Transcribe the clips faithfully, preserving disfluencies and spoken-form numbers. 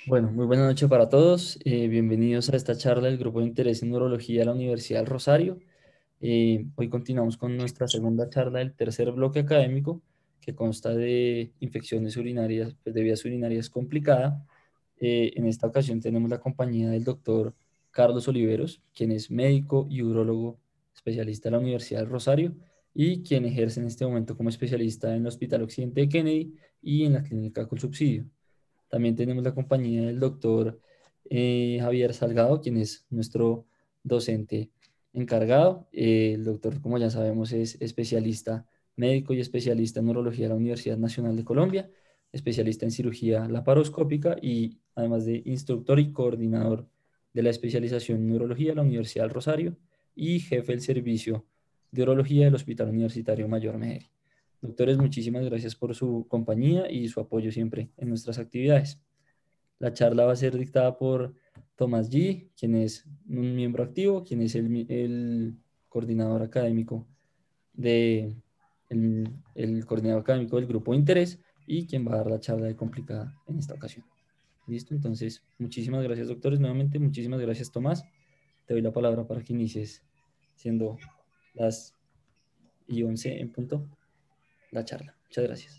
Bueno, muy buena noche para todos. Eh, bienvenidos a esta charla del Grupo de Interés en Neurología de la Universidad del Rosario. Eh, hoy continuamos con nuestra segunda charla del tercer bloque académico, que consta de infecciones urinarias, pues, de vías urinarias complicada. Eh, en esta ocasión tenemos la compañía del doctor Carlos Oliveros, quien es médico y urólogo especialista de la Universidad del Rosario y quien ejerce en este momento como especialista en el Hospital Occidente de Kennedy y en la Clínica con Subsidio. También tenemos la compañía del doctor eh, Javier Salgado, quien es nuestro docente encargado. Eh, el doctor, como ya sabemos, es especialista médico y especialista en neurología de la Universidad Nacional de Colombia, especialista en cirugía laparoscópica y además de instructor y coordinador de la especialización en neurología de la Universidad del Rosario y jefe del servicio de urología del Hospital Universitario Mayor Mejeri. Doctores, muchísimas gracias por su compañía y su apoyo siempre en nuestras actividades. La charla va a ser dictada por Tomás G., quien es un miembro activo, quien es el, mi- el coordinador académico de, el, el coordinador académico del grupo de interés y quien va a dar la charla de complicada en esta ocasión. ¿Listo? Entonces, muchísimas gracias, doctores, nuevamente. Muchísimas gracias, Tomás. Te doy la palabra para que inicies, siendo las y once en punto, la charla. Muchas gracias.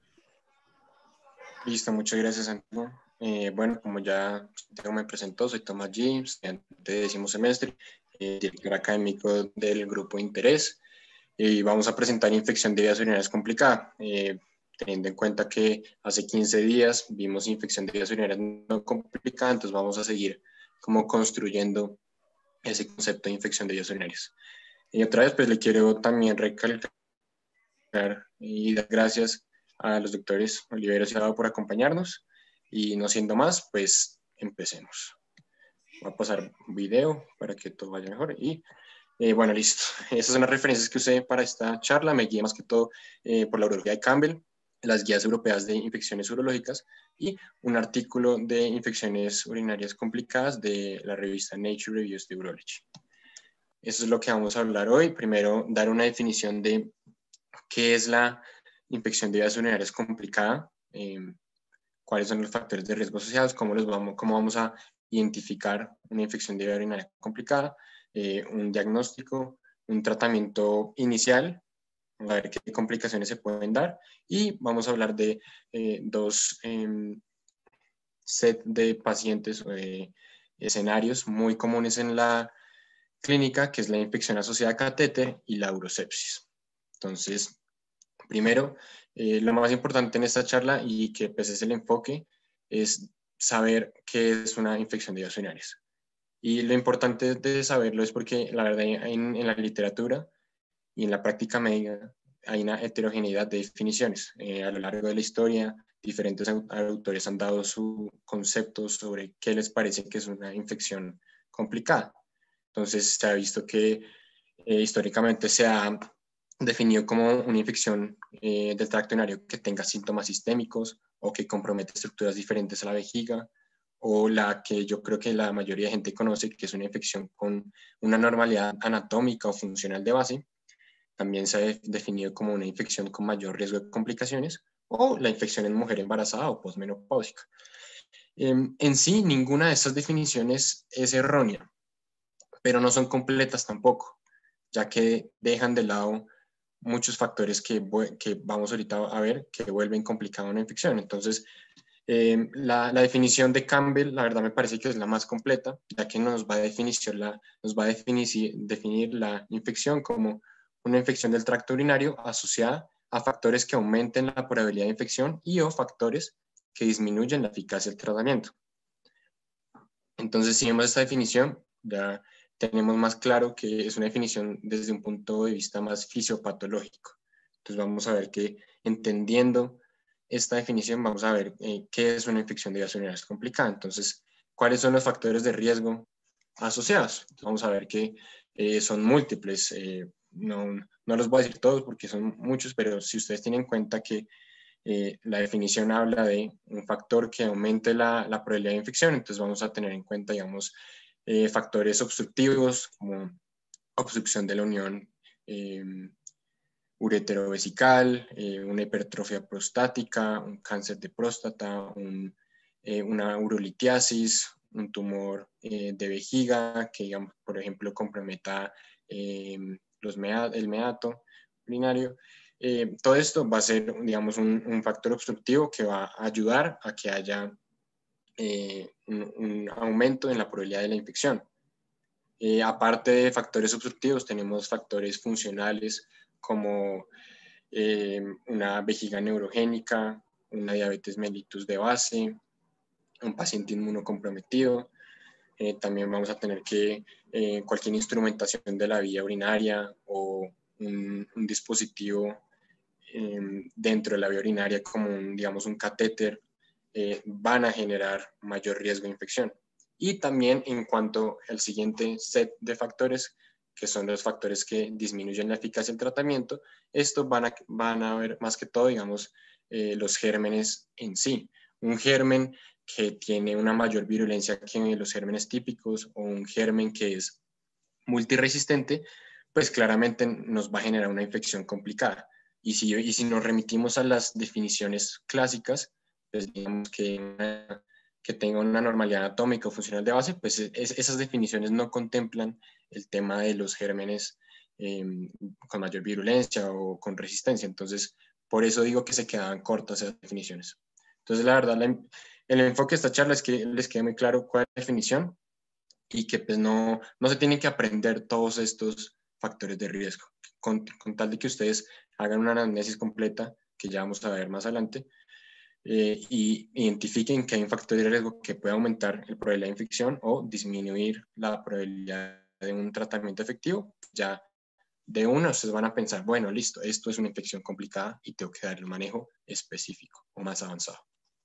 Listo, muchas gracias, Antonio. Eh, bueno, como ya Santiago me presentó, soy Tomás G., estudiante de décimo semestre, eh, director académico del grupo de interés, y vamos a presentar infección de vías urinarias complicada, eh, teniendo en cuenta que hace quince días vimos infección de vías urinarias no complicada, entonces vamos a seguir como construyendo ese concepto de infección de vías urinarias. Y otra vez, pues le quiero también recalcar y dar gracias a los doctores Oliveros y Salgado por acompañarnos. Y no siendo más, pues empecemos. Voy a pasar un video para que todo vaya mejor. Y eh, bueno, listo. Esas son las referencias que usé para esta charla. Me guié más que todo eh, por la urología de Campbell, las guías europeas de infecciones urológicas y un artículo de infecciones urinarias complicadas de la revista Nature Reviews de Urology. Eso es lo que vamos a hablar hoy. Primero, dar una definición de qué es la infección de vías urinarias complicada, eh, cuáles son los factores de riesgo asociados, cómo, los vamos, cómo vamos a identificar una infección de vía urinaria complicada, eh, un diagnóstico, un tratamiento inicial, a ver qué complicaciones se pueden dar, y vamos a hablar de eh, dos eh, set de pacientes o de escenarios muy comunes en la clínica, que es la infección asociada a catéter y la urosepsis. Entonces, primero, eh, lo más importante en esta charla y que pues es el enfoque es saber qué es una infección de vías urinarias. Y lo importante de saberlo es porque la verdad en, en la literatura y en la práctica médica hay una heterogeneidad de definiciones. Eh, a lo largo de la historia, diferentes autores han dado su concepto sobre qué les parece que es una infección complicada. Entonces se ha visto que eh, históricamente se ha definido como una infección eh, del tracto urinario que tenga síntomas sistémicos o que compromete estructuras diferentes a la vejiga, o la que yo creo que la mayoría de gente conoce, que es una infección con una normalidad anatómica o funcional de base. También se ha definido como una infección con mayor riesgo de complicaciones, o la infección en mujer embarazada o posmenopáusica. Eh, en sí, ninguna de estas definiciones es errónea, pero no son completas tampoco, ya que dejan de lado muchos factores que, que vamos ahorita a ver que vuelven complicada una infección. Entonces, eh, la, la, definición de Campbell, la verdad me parece que es la más completa, ya que nos va a definir la, nos va a definir, definir la infección como una infección del tracto urinario asociada a factores que aumenten la probabilidad de infección y o factores que disminuyen la eficacia del tratamiento. Entonces, si vemos esta definición, ya tenemos más claro que es una definición desde un punto de vista más fisiopatológico. Entonces, vamos a ver que entendiendo esta definición, vamos a ver eh, qué es una infección de vías urinarias complicada. Entonces, ¿cuáles son los factores de riesgo asociados? Entonces, vamos a ver que eh, son múltiples. Eh, no, no los voy a decir todos porque son muchos, pero si ustedes tienen en cuenta que eh, la definición habla de un factor que aumente la, la probabilidad de infección, entonces vamos a tener en cuenta, digamos, eh, factores obstructivos como obstrucción de la unión eh, ureterovesical, eh, una hipertrofia prostática, un cáncer de próstata, un eh, una urolitiasis, un tumor eh, de vejiga que, digamos, por ejemplo, comprometa eh, los mea, el meato urinario. Eh, todo esto va a ser, digamos, un, un factor obstructivo que va a ayudar a que haya eh, un, un aumento en la probabilidad de la infección. Eh, aparte de factores obstructivos, tenemos factores funcionales como eh, una vejiga neurogénica, una diabetes mellitus de base, un paciente inmunocomprometido. Eh, también vamos a tener que eh, cualquier instrumentación de la vía urinaria o un, un dispositivo eh, dentro de la vía urinaria como un, digamos, un catéter, eh, van a generar mayor riesgo de infección. Y también en cuanto al siguiente set de factores, que son los factores que disminuyen la eficacia del tratamiento, estos van a, van a ver más que todo, digamos, eh, los gérmenes en sí. Un germen que tiene una mayor virulencia que los gérmenes típicos o un germen que es multiresistente, pues claramente nos va a generar una infección complicada. Y si, y si nos remitimos a las definiciones clásicas, pues digamos que, una, que tenga una normalidad anatómica o funcional de base, pues es, esas definiciones no contemplan el tema de los gérmenes eh, con mayor virulencia o con resistencia. Entonces, por eso digo que se quedaban cortas esas definiciones. Entonces, la verdad, la, el enfoque de esta charla es que les quede muy claro cuál es la definición y que pues no, no se tienen que aprender todos estos factores de riesgo. Con, con tal de que ustedes hagan una anamnesis completa, que ya vamos a ver más adelante, eh, y identifiquen que hay un factor de riesgo que puede aumentar la probabilidad de infección o disminuir la probabilidad de un tratamiento efectivo, ya de uno ustedes van a pensar, bueno, listo, esto es una infección complicada y tengo que dar el manejo específico o más avanzado.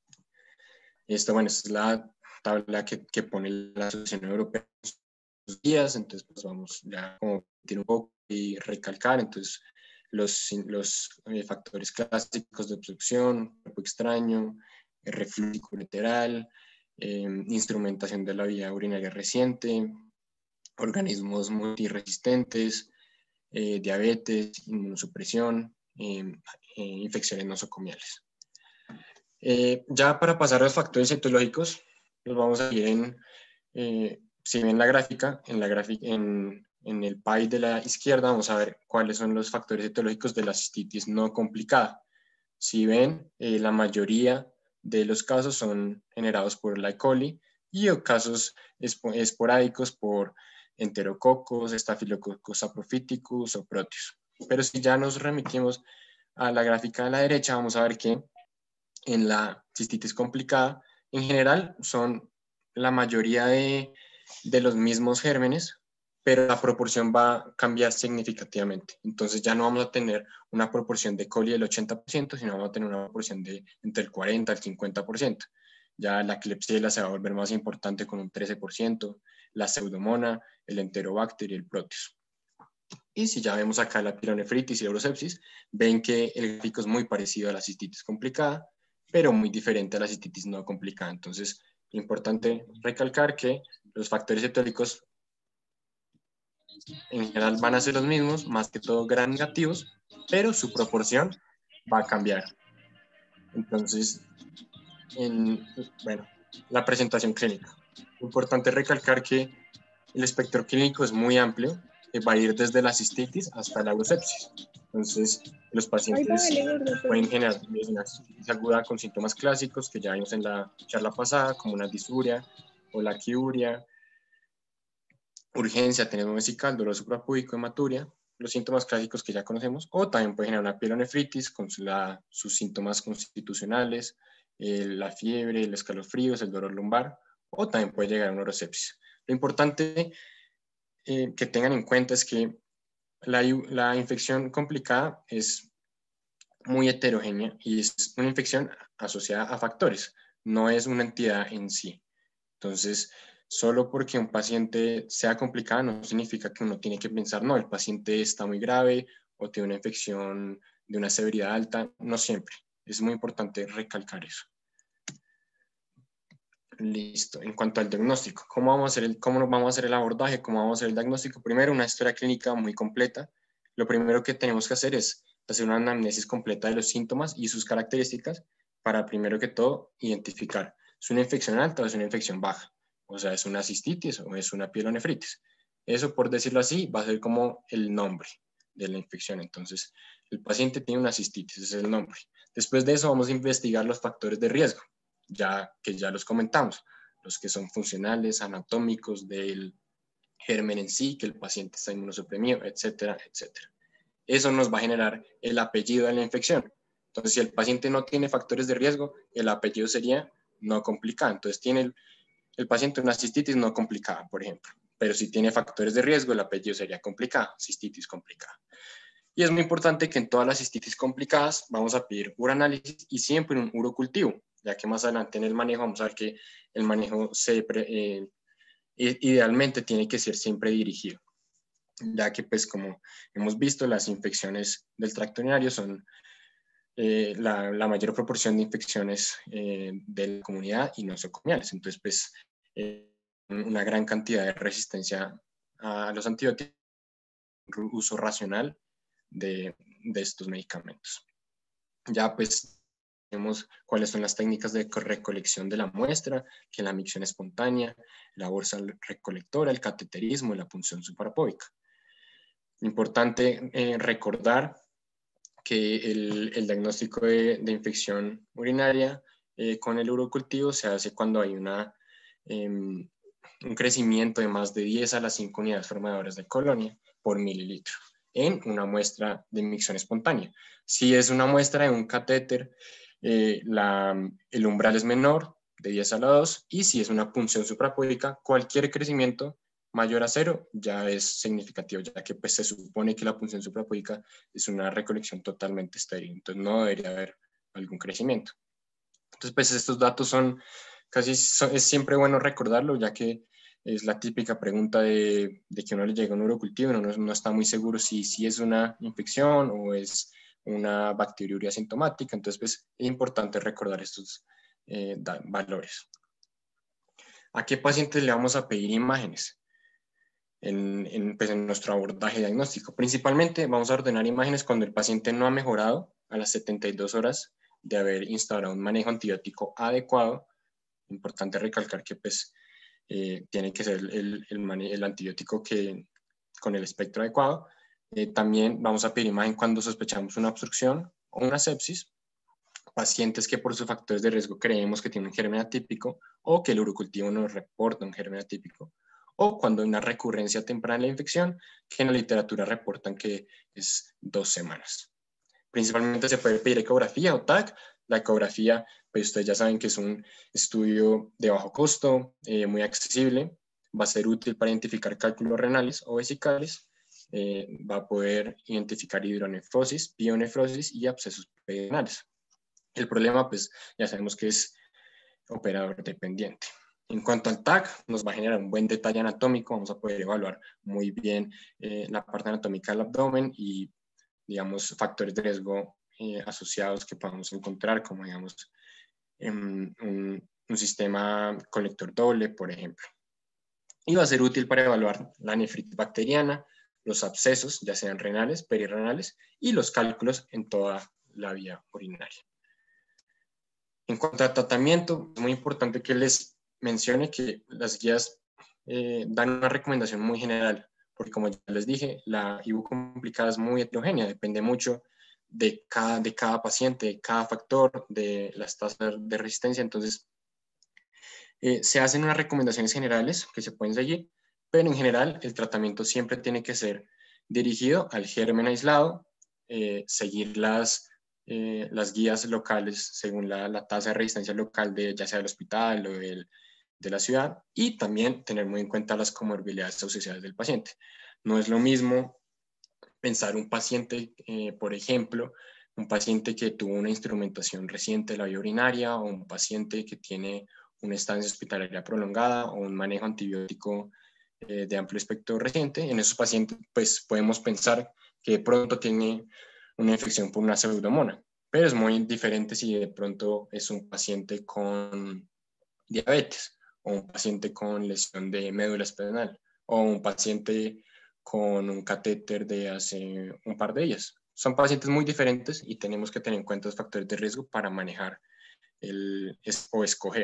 Esto, bueno, esta es la tabla que, que pone la Asociación Europea en sus guías, entonces pues vamos ya como tiene un poco y recalcar, entonces los, los eh, factores clásicos de obstrucción, cuerpo extraño, eh, reflujo ureteral, eh, instrumentación de la vía urinaria reciente, organismos multiresistentes, eh, diabetes, inmunosupresión, eh, eh, infecciones nosocomiales. Eh, ya para pasar a los factores etiológicos, los vamos a ir en, eh, si ven la gráfica, en, la gráfica en, en el pie de la izquierda vamos a ver cuáles son los factores etiológicos de la cistitis no complicada. Si ven, eh, la mayoría de los casos son generados por la E. coli y o casos esporádicos por enterococos, Staphylococcus saprophyticus o Proteus. Pero si ya nos remitimos a la gráfica de la derecha, vamos a ver que en la cistitis complicada, en general son la mayoría de, de los mismos gérmenes, pero la proporción va a cambiar significativamente. Entonces ya no vamos a tener una proporción de coli del ochenta por ciento, sino vamos a tener una proporción de entre el cuarenta al cincuenta por ciento. Ya la Klebsiella se va a volver más importante con un trece por ciento, la Pseudomonas, el Enterobacter y el Proteus. Y si ya vemos acá la pielonefritis y la urosepsis, ven que el gráfico es muy parecido a la cistitis complicada, pero muy diferente a la cistitis no complicada. Entonces, importante recalcar que los factores etiológicos en general van a ser los mismos, más que todo gram negativos, pero su proporción va a cambiar. Entonces, en, bueno, la presentación clínica. Importante recalcar que el espectro clínico es muy amplio, que va a ir desde la cistitis hasta la urosepsis. Entonces, los pacientes pueden generar una cistitis aguda con síntomas clásicos que ya vimos en la charla pasada, como una disuria o la quiuria, urgencia, tenemos vesical, dolor suprapúbico, hematuria, los síntomas clásicos que ya conocemos, o también puede generar una pielonefritis con la, sus síntomas constitucionales, eh, la fiebre, el escalofríos, el dolor lumbar, o también puede llegar a una urosepsis. Lo importante eh, que tengan en cuenta es que la, la infección complicada es muy heterogénea y es una infección asociada a factores, no es una entidad en sí. Entonces, solo porque un paciente sea complicado no significa que uno tiene que pensar, no, el paciente está muy grave o tiene una infección de una severidad alta, no siempre. Es muy importante recalcar eso. Listo. En cuanto al diagnóstico, ¿cómo vamos a hacer el, cómo vamos a hacer el abordaje? ¿Cómo vamos a hacer el diagnóstico? Primero, una historia clínica muy completa. Lo primero que tenemos que hacer es hacer una anamnesis completa de los síntomas y sus características para, primero que todo, identificar ¿Es una infección alta o es una infección baja? O sea, ¿es una cistitis o es una pielonefritis? Eso, por decirlo así, va a ser como el nombre de la infección. Entonces, el paciente tiene una cistitis, ese es el nombre. Después de eso vamos a investigar los factores de riesgo, ya que ya los comentamos, los que son funcionales, anatómicos, del germen en sí, que el paciente está inmunosuprimido, etcétera, etcétera. Eso nos va a generar el apellido de la infección. Entonces, si el paciente no tiene factores de riesgo, el apellido sería no complicado. Entonces, tiene el, el paciente una cistitis no complicada, por ejemplo. Pero si tiene factores de riesgo, el apellido sería complicado, cistitis complicada. Y es muy importante que en todas las cistitis complicadas vamos a pedir uranálisis y siempre un urocultivo, ya que más adelante en el manejo vamos a ver que el manejo se, eh, idealmente tiene que ser siempre dirigido, ya que pues como hemos visto las infecciones del tracto urinario son eh, la, la, mayor proporción de infecciones eh, de la comunidad y nosocomiales. Entonces pues eh, una gran cantidad de resistencia a los antibióticos, uso racional de, de estos medicamentos. Ya pues vemos cuáles son las técnicas de recolección de la muestra, que es la micción espontánea, la bolsa recolectora, el cateterismo y la punción suprapóbica. Importante eh, recordar que el, el diagnóstico de, de infección urinaria eh, con el urocultivo se hace cuando hay una, eh, un crecimiento de más de diez a las cinco unidades formadoras de colonia por mililitro en una muestra de micción espontánea. Si es una muestra de un catéter, eh, la, el umbral es menor, de diez a la dos, y si es una punción suprapódica, cualquier crecimiento mayor a cero ya es significativo, ya que pues, se supone que la punción suprapódica es una recolección totalmente estéril, entonces no debería haber algún crecimiento. Entonces, pues estos datos son casi, son, es siempre bueno recordarlo, ya que es la típica pregunta de, de que uno le llega a un urocultivo y uno no, no está muy seguro si, si es una infección o es una bacteriuria asintomática. Entonces, pues es importante recordar estos eh, valores. ¿A qué pacientes le vamos a pedir imágenes en, en, pues en nuestro abordaje diagnóstico? Principalmente vamos a ordenar imágenes cuando el paciente no ha mejorado a las setenta y dos horas de haber instaurado un manejo antibiótico adecuado. Importante recalcar que pues eh, tiene que ser el, el, el antibiótico que, con el espectro adecuado. Eh, también vamos a pedir imagen cuando sospechamos una obstrucción o una sepsis. Pacientes que por sus factores de riesgo creemos que tienen un germen atípico o que el urocultivo nos reporta un germen atípico. O cuando hay una recurrencia temprana de la infección, que en la literatura reportan que es dos semanas. Principalmente se puede pedir ecografía o T A C. La ecografía, pues ustedes ya saben que es un estudio de bajo costo, eh, muy accesible, va a ser útil para identificar cálculos renales o vesicales, eh, va a poder identificar hidronefrosis, pionefrosis y abscesos perianales. El problema, pues ya sabemos que es operador dependiente. En cuanto al T A C, nos va a generar un buen detalle anatómico, vamos a poder evaluar muy bien eh, la parte anatómica del abdomen y digamos, factores de riesgo eh, asociados que podamos encontrar, como, digamos, en un, un sistema colector doble, por ejemplo. Y va a ser útil para evaluar la nefritis bacteriana, los abscesos, ya sean renales, perirenales, y los cálculos en toda la vía urinaria. En cuanto a tratamiento, es muy importante que les mencione que las guías eh, dan una recomendación muy general, porque como ya les dije, la I B U complicada es muy heterogénea, depende mucho de cada, de cada paciente, de cada factor, de las tasas de resistencia. Entonces, eh, se hacen unas recomendaciones generales que se pueden seguir, pero en general el tratamiento siempre tiene que ser dirigido al germen aislado, eh, seguir las, eh, las guías locales según la, la tasa de resistencia local de ya sea del hospital o del, de la ciudad, y también tener muy en cuenta las comorbilidades asociadas del paciente. No es lo mismo pensar un paciente, eh, por ejemplo, un paciente que tuvo una instrumentación reciente de la vía urinaria o un paciente que tiene una estancia hospitalaria prolongada o un manejo antibiótico eh, de amplio espectro reciente. En esos pacientes, pues podemos pensar que de pronto tiene una infección por una pseudomonas, pero es muy diferente si de pronto es un paciente con diabetes o un paciente con lesión de médula espinal o un paciente con un catéter de hace un par de días. Son pacientes muy diferentes y tenemos que tener en cuenta los factores de riesgo para manejar el, o escoger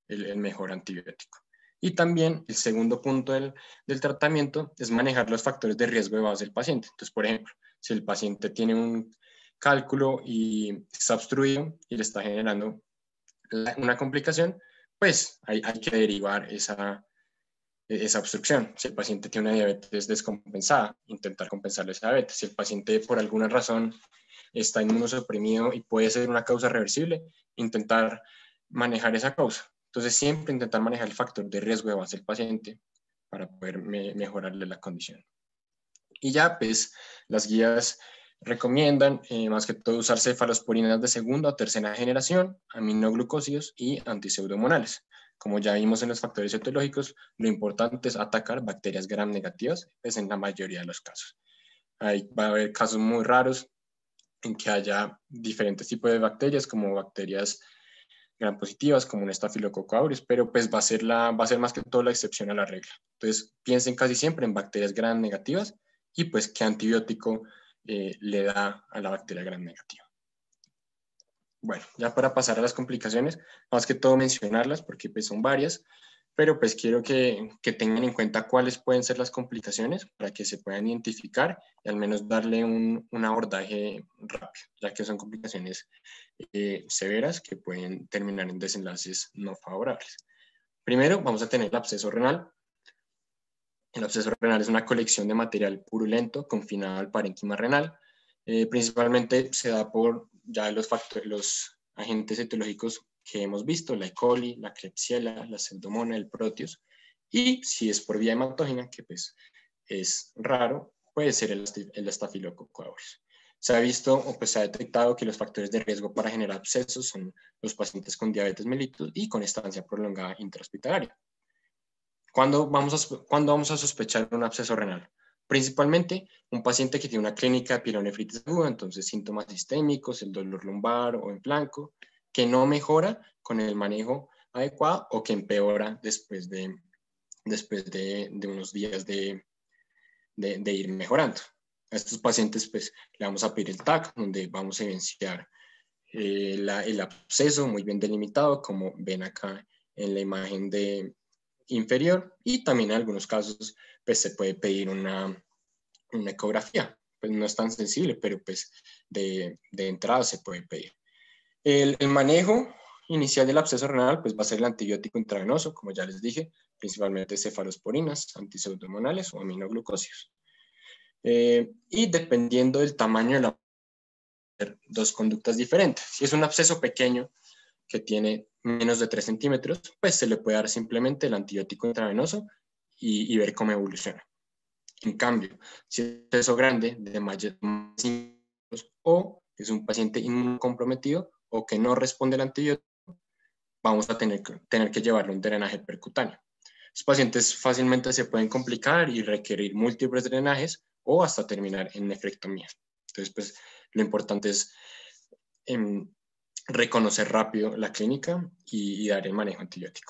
el, el mejor antibiótico. Y también el segundo punto del, del tratamiento es manejar los factores de riesgo de base del paciente. Entonces, por ejemplo, si el paciente tiene un cálculo y está obstruido y le está generando una complicación, pues hay, hay que derivar esa, esa obstrucción. Si el paciente tiene una diabetes descompensada, intentar compensarle esa diabetes. Si el paciente por alguna razón está inmunosuprimido y puede ser una causa reversible, intentar manejar esa causa. Entonces siempre intentar manejar el factor de riesgo de base del paciente para poder me, mejorarle la condición. Y ya pues las guías recomiendan eh, más que todo usar cefalosporinas de segunda o tercera generación, aminoglucósidos y antipseudomonales. Como ya vimos en los factores etiológicos, lo importante es atacar bacterias gram negativas, pues en la mayoría de los casos. Ahí va a haber casos muy raros en que haya diferentes tipos de bacterias, como bacterias gram positivas, como un estafilococo aureus, pero pues va a ser, la, va a ser más que todo la excepción a la regla. Entonces piensen casi siempre en bacterias gram negativas y pues qué antibiótico eh, le da a la bacteria gram negativa. Bueno, ya para pasar a las complicaciones, más que todo mencionarlas porque pues son varias, pero pues quiero que, que tengan en cuenta cuáles pueden ser las complicaciones para que se puedan identificar y al menos darle un, un abordaje rápido, ya que son complicaciones eh, severas que pueden terminar en desenlaces no favorables. Primero, vamos a tener el absceso renal. El absceso renal es una colección de material purulento confinado al parénquima renal. Eh, principalmente se da por ya los, factores, los agentes etiológicos que hemos visto, la E. coli, la Klebsiella, la Pseudomonas, el Proteus, y si es por vía hematógena, que pues es raro, puede ser el, el Staphylococcus aureus. Se ha visto o pues se ha detectado que los factores de riesgo para generar abscesos son los pacientes con diabetes mellitus y con estancia prolongada intrahospitalaria. ¿Cuándo vamos a, ¿cuándo vamos a sospechar un absceso renal? Principalmente un paciente que tiene una clínica de pielonefritis aguda, entonces síntomas sistémicos, el dolor lumbar o en flanco, que no mejora con el manejo adecuado o que empeora después de, después de, de unos días de, de, de ir mejorando. A estos pacientes pues le vamos a pedir el T A C, donde vamos a evidenciar eh, la, el absceso muy bien delimitado, como ven acá en la imagen de inferior, y también en algunos casos pues se puede pedir una, una ecografía. Pues no es tan sensible, pero pues de, de entrada se puede pedir. El, el manejo inicial del absceso renal pues va a ser el antibiótico intravenoso, como ya les dije, principalmente cefalosporinas, antipseudomonales o aminoglucósidos. Eh, y dependiendo del tamaño de la dos conductas diferentes. Si es un absceso pequeño que tiene menos de tres centímetros, pues se le puede dar simplemente el antibiótico intravenoso y, y ver cómo evoluciona. En cambio, si es un absceso grande de más de cinco centímetros o es un paciente inmunocomprometido o que no responde al antibiótico, vamos a tener, tener que llevarle un drenaje percutáneo. Los pacientes fácilmente se pueden complicar y requerir múltiples drenajes o hasta terminar en nefrectomía. Entonces, pues, lo importante es eh, reconocer rápido la clínica y, y dar el manejo antibiótico.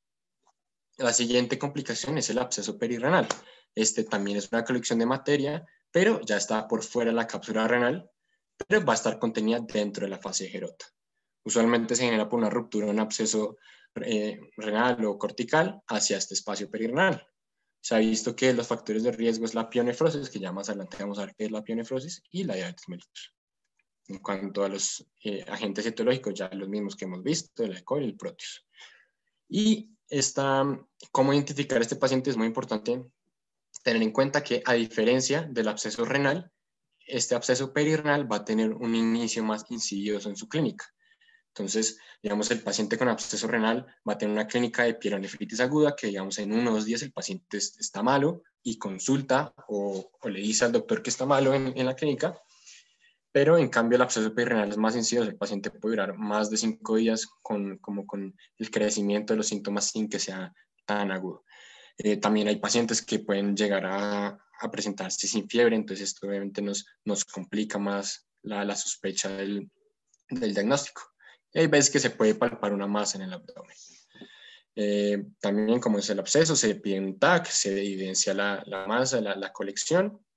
La siguiente complicación es el absceso perirrenal. Este también es una colección de materia, pero ya está por fuera de la cápsula renal, pero va a estar contenida dentro de la fase de Gerota. Usualmente se genera por una ruptura, un absceso eh, renal o cortical hacia este espacio perirrenal. Se ha visto que los factores de riesgo es la pionefrosis, que ya más adelante vamos a ver qué es la pionefrosis, y la diabetes mellitus. En cuanto a los eh, agentes etiológicos, ya los mismos que hemos visto, el E. coli y el Proteus. Y esta, cómo identificar a este paciente es muy importante tener en cuenta que, a diferencia del absceso renal, este absceso perirrenal va a tener un inicio más insidioso en su clínica. Entonces, digamos, el paciente con absceso renal va a tener una clínica de pielonefritis aguda que, digamos, en uno o dos días el paciente está malo y consulta o, o le dice al doctor que está malo en, en la clínica, pero en cambio el absceso perirrenal es más insidioso. El paciente puede durar más de cinco días con, como con el crecimiento de los síntomas sin que sea tan agudo. Eh, también hay pacientes que pueden llegar a, a presentarse sin fiebre, entonces esto obviamente nos, nos complica más la, la sospecha del, del diagnóstico. Y hay veces que se puede palpar una masa en el abdomen. Eh, también, como es el absceso, se pide un T A C, se evidencia la, la masa, la, la colección,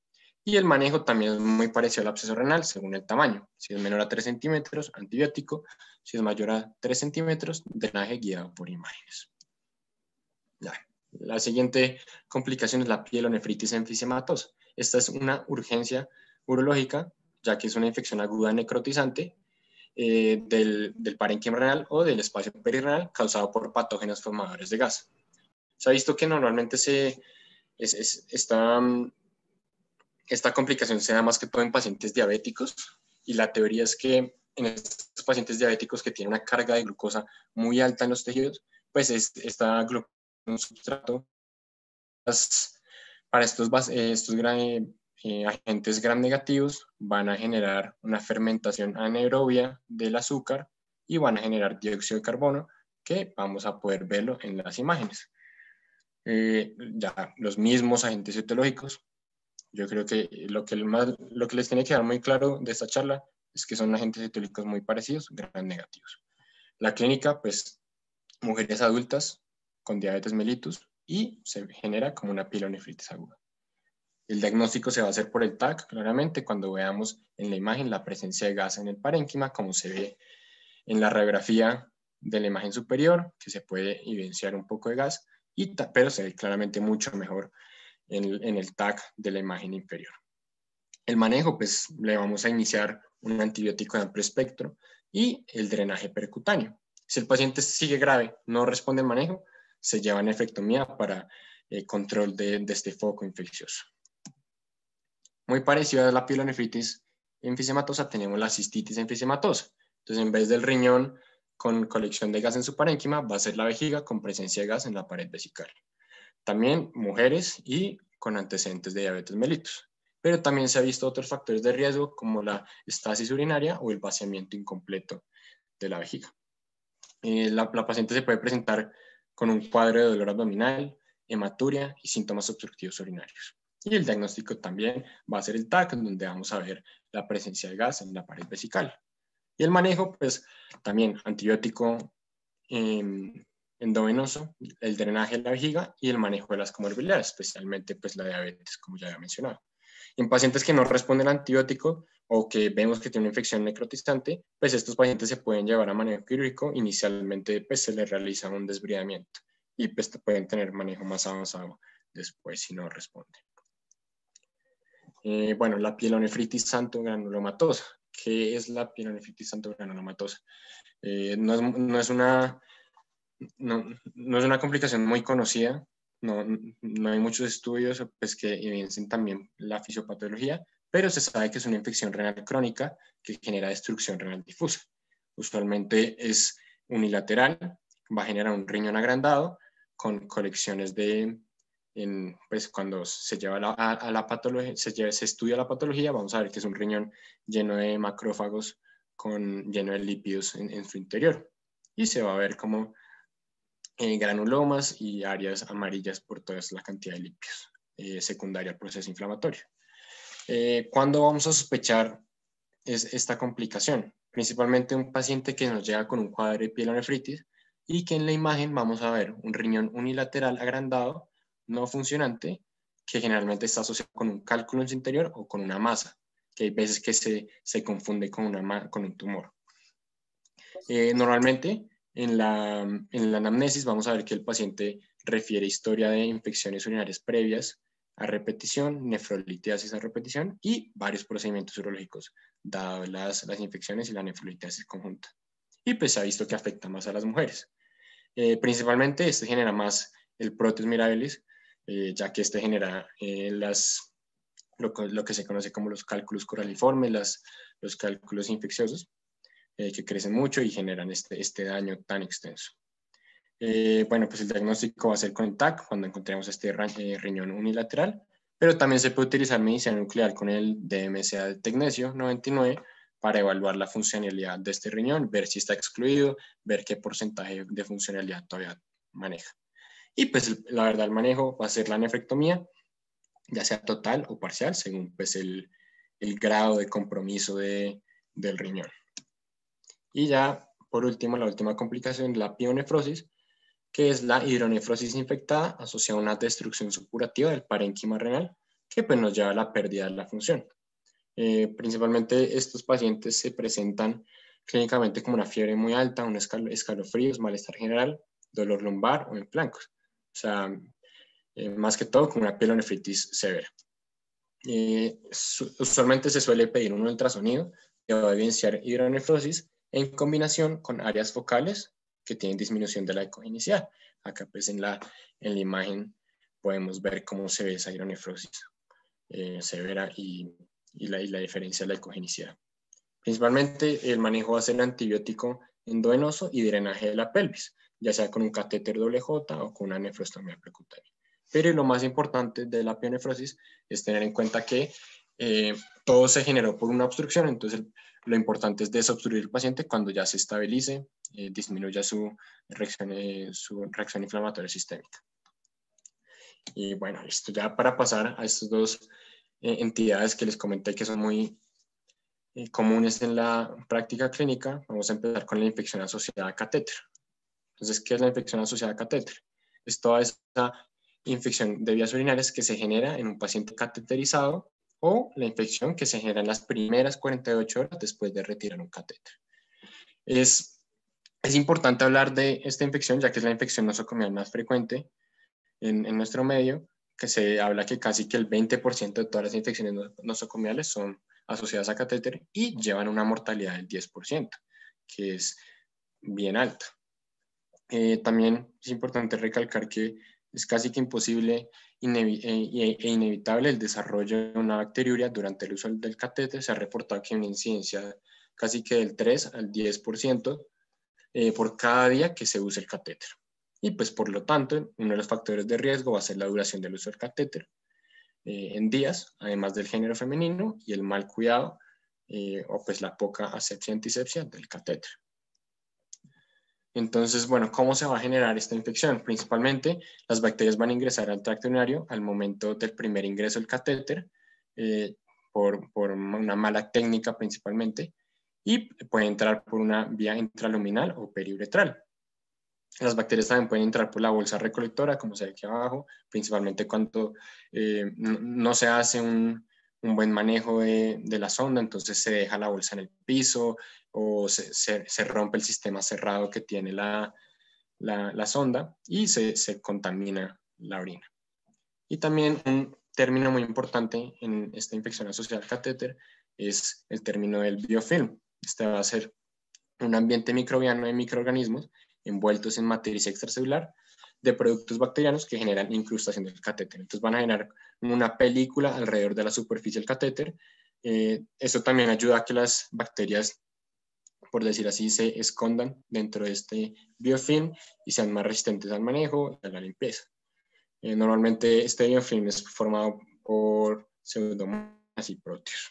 Y el manejo también es muy parecido al absceso renal según el tamaño. Si es menor a tres centímetros, antibiótico. Si es mayor a tres centímetros, drenaje guiado por imágenes. Ya. La siguiente complicación es la pielonefritis enfisematosa. Esta es una urgencia urológica, ya que es una infección aguda necrotizante eh, del, del parénquima renal o del espacio perirenal causado por patógenos formadores de gas. Se ha visto que normalmente se, es, es, esta, esta complicación se da más que todo en pacientes diabéticos, y la teoría es que en estos pacientes diabéticos que tienen una carga de glucosa muy alta en los tejidos, pues es, esta glucosa un sustrato para estos, estos eh, agentes gram negativos van a generar una fermentación anaerobia del azúcar y van a generar dióxido de carbono, que vamos a poder verlo en las imágenes. Eh, ya los mismos agentes etiológicos, yo creo que lo que, más, lo que les tiene que dar muy claro de esta charla es que son agentes etiológicos muy parecidos, gram negativos. La clínica, pues, mujeres adultas con diabetes mellitus, y se genera como una pielonefritis aguda. El diagnóstico se va a hacer por el T A C, claramente, cuando veamos en la imagen la presencia de gas en el parénquima, como se ve en la radiografía de la imagen superior, que se puede evidenciar un poco de gas, y, pero se ve claramente mucho mejor en, en el T A C de la imagen inferior. El manejo, pues le vamos a iniciar un antibiótico de amplio espectro y el drenaje percutáneo. Si el paciente sigue grave, no responde al manejo, se lleva nefrectomía para eh, control de, de este foco infeccioso. Muy parecido a la pielonefritis enfisematosa, tenemos la cistitis enfisematosa. Entonces, en vez del riñón con colección de gas en su parénquima, va a ser la vejiga con presencia de gas en la pared vesical. También mujeres y con antecedentes de diabetes mellitus. Pero también se ha visto otros factores de riesgo como la estasis urinaria o el vaciamiento incompleto de la vejiga. Eh, la, la paciente se puede presentar con un cuadro de dolor abdominal, hematuria y síntomas obstructivos urinarios. Y el diagnóstico también va a ser el T A C, en donde vamos a ver la presencia de gas en la pared vesical. Y el manejo, pues también antibiótico eh, endovenoso, el drenaje de la vejiga y el manejo de las comorbilidades, especialmente pues la diabetes, como ya había mencionado. En pacientes que no responden al antibiótico o que vemos que tienen una infección necrotizante, pues estos pacientes se pueden llevar a manejo quirúrgico. Inicialmente pues se les realiza un desbridamiento y pues pueden tener manejo más avanzado después si no responden. Eh, bueno, la pielonefritis santo-granulomatosa. ¿Qué es la pielonefritis santo-granulomatosa? Eh, no, es, no, es una, no, no es una complicación muy conocida. No, no hay muchos estudios pues, que evidencien también la fisiopatología, pero se sabe que es una infección renal crónica que genera destrucción renal difusa. Usualmente es unilateral, va a generar un riñón agrandado con colecciones de, en, pues cuando se lleva la, a, a la patología, se, lleva, se estudia la patología, vamos a ver que es un riñón lleno de macrófagos con, lleno de lípidos en, en su interior. Y se va a ver como Eh, granulomas y áreas amarillas por toda la cantidad de lípidos, eh, secundaria al proceso inflamatorio. Eh, ¿Cuándo vamos a sospechar es esta complicación? Principalmente un paciente que nos llega con un cuadro de pielonefritis y que en la imagen vamos a ver un riñón unilateral agrandado, no funcionante, que generalmente está asociado con un cálculo en su interior o con una masa, que hay veces que se, se confunde con, una, con un tumor. Eh, normalmente, En la, en la anamnesis vamos a ver que el paciente refiere historia de infecciones urinarias previas a repetición, nefrolitiasis a repetición y varios procedimientos urológicos, dado las, las infecciones y la nefrolitiasis conjunta. Y pues se ha visto que afecta más a las mujeres. Eh, principalmente este genera más el protes mirabilis, eh, ya que este genera eh, las, lo, lo que se conoce como los cálculos coraliformes, las, los cálculos infecciosos, Eh, que crecen mucho y generan este, este daño tan extenso. Eh, bueno, pues el diagnóstico va a ser con el T A C cuando encontremos este eh, riñón unilateral, pero también se puede utilizar medicina nuclear con el D M C A de tecnesio noventa y nueve para evaluar la funcionalidad de este riñón, ver si está excluido, ver qué porcentaje de funcionalidad todavía maneja. Y pues la verdad el manejo va a ser la nefrectomía, ya sea total o parcial, según pues el, el grado de compromiso de, del riñón. Y ya, por último, la última complicación, la pionefrosis, que es la hidronefrosis infectada asociada a una destrucción supurativa del parénquima renal que pues nos lleva a la pérdida de la función. Eh, principalmente estos pacientes se presentan clínicamente como una fiebre muy alta, un escal escalofríos, malestar general, dolor lumbar o en flancos. O sea, eh, más que todo con una pielonefritis severa. Eh, usualmente se suele pedir un ultrasonido que va a evidenciar hidronefrosis en combinación con áreas focales que tienen disminución de la eco inicial. Acá pues en la, en la imagen podemos ver cómo se ve esa hidronefrosis eh, severa y, y, la, y la diferencia de la ecogenicidad. Principalmente el manejo va a ser antibiótico endovenoso y drenaje de la pelvis, ya sea con un catéter doble J o con una nefrostomía percutánea. Pero lo más importante de la pionefrosis es tener en cuenta que eh, todo se generó por una obstrucción, entonces lo importante es desobstruir al paciente cuando ya se estabilice, eh, disminuya su reacción, eh, su reacción inflamatoria sistémica. Y bueno, esto ya para pasar a estas dos eh, entidades que les comenté que son muy eh, comunes en la práctica clínica, vamos a empezar con la infección asociada a catéter. Entonces, ¿qué es la infección asociada a catéter? Es toda esa infección de vías urinarias que se genera en un paciente cateterizado o la infección que se genera en las primeras cuarenta y ocho horas después de retirar un catéter. Es, es importante hablar de esta infección, ya que es la infección nosocomial más frecuente en, en nuestro medio, que se habla que casi que el veinte por ciento de todas las infecciones nosocomiales son asociadas a catéter y llevan una mortalidad del diez por ciento, que es bien alta. Eh, también es importante recalcar que es casi que imposible inevi e, e inevitable el desarrollo de una bacteriuria durante el uso del catéter. Se ha reportado que hay una incidencia casi que del tres al diez por ciento eh, por cada día que se use el catéter. Y pues por lo tanto, uno de los factores de riesgo va a ser la duración del uso del catéter eh, en días, además del género femenino y el mal cuidado eh, o pues la poca asepsia antisepsia del catéter. Entonces, bueno, ¿cómo se va a generar esta infección? Principalmente, las bacterias van a ingresar al tracto urinario al momento del primer ingreso del catéter, eh, por, por una mala técnica principalmente, y puede entrar por una vía intraluminal o periuretral. Las bacterias también pueden entrar por la bolsa recolectora, como se ve aquí abajo, principalmente cuando eh, no, no se hace un, un buen manejo de, de la sonda, entonces se deja la bolsa en el piso o se, se, se rompe el sistema cerrado que tiene la, la, la sonda y se, se contamina la orina. Y también un término muy importante en esta infección asociada al catéter es el término del biofilm. Este va a ser un ambiente microbiano de microorganismos envueltos en matriz extracelular de productos bacterianos que generan incrustación del catéter. Entonces van a generar una película alrededor de la superficie del catéter. Eh, eso también ayuda a que las bacterias, por decir así, se escondan dentro de este biofilm y sean más resistentes al manejo y a la limpieza. Eh, normalmente este biofilm es formado por pseudomonas y proteos.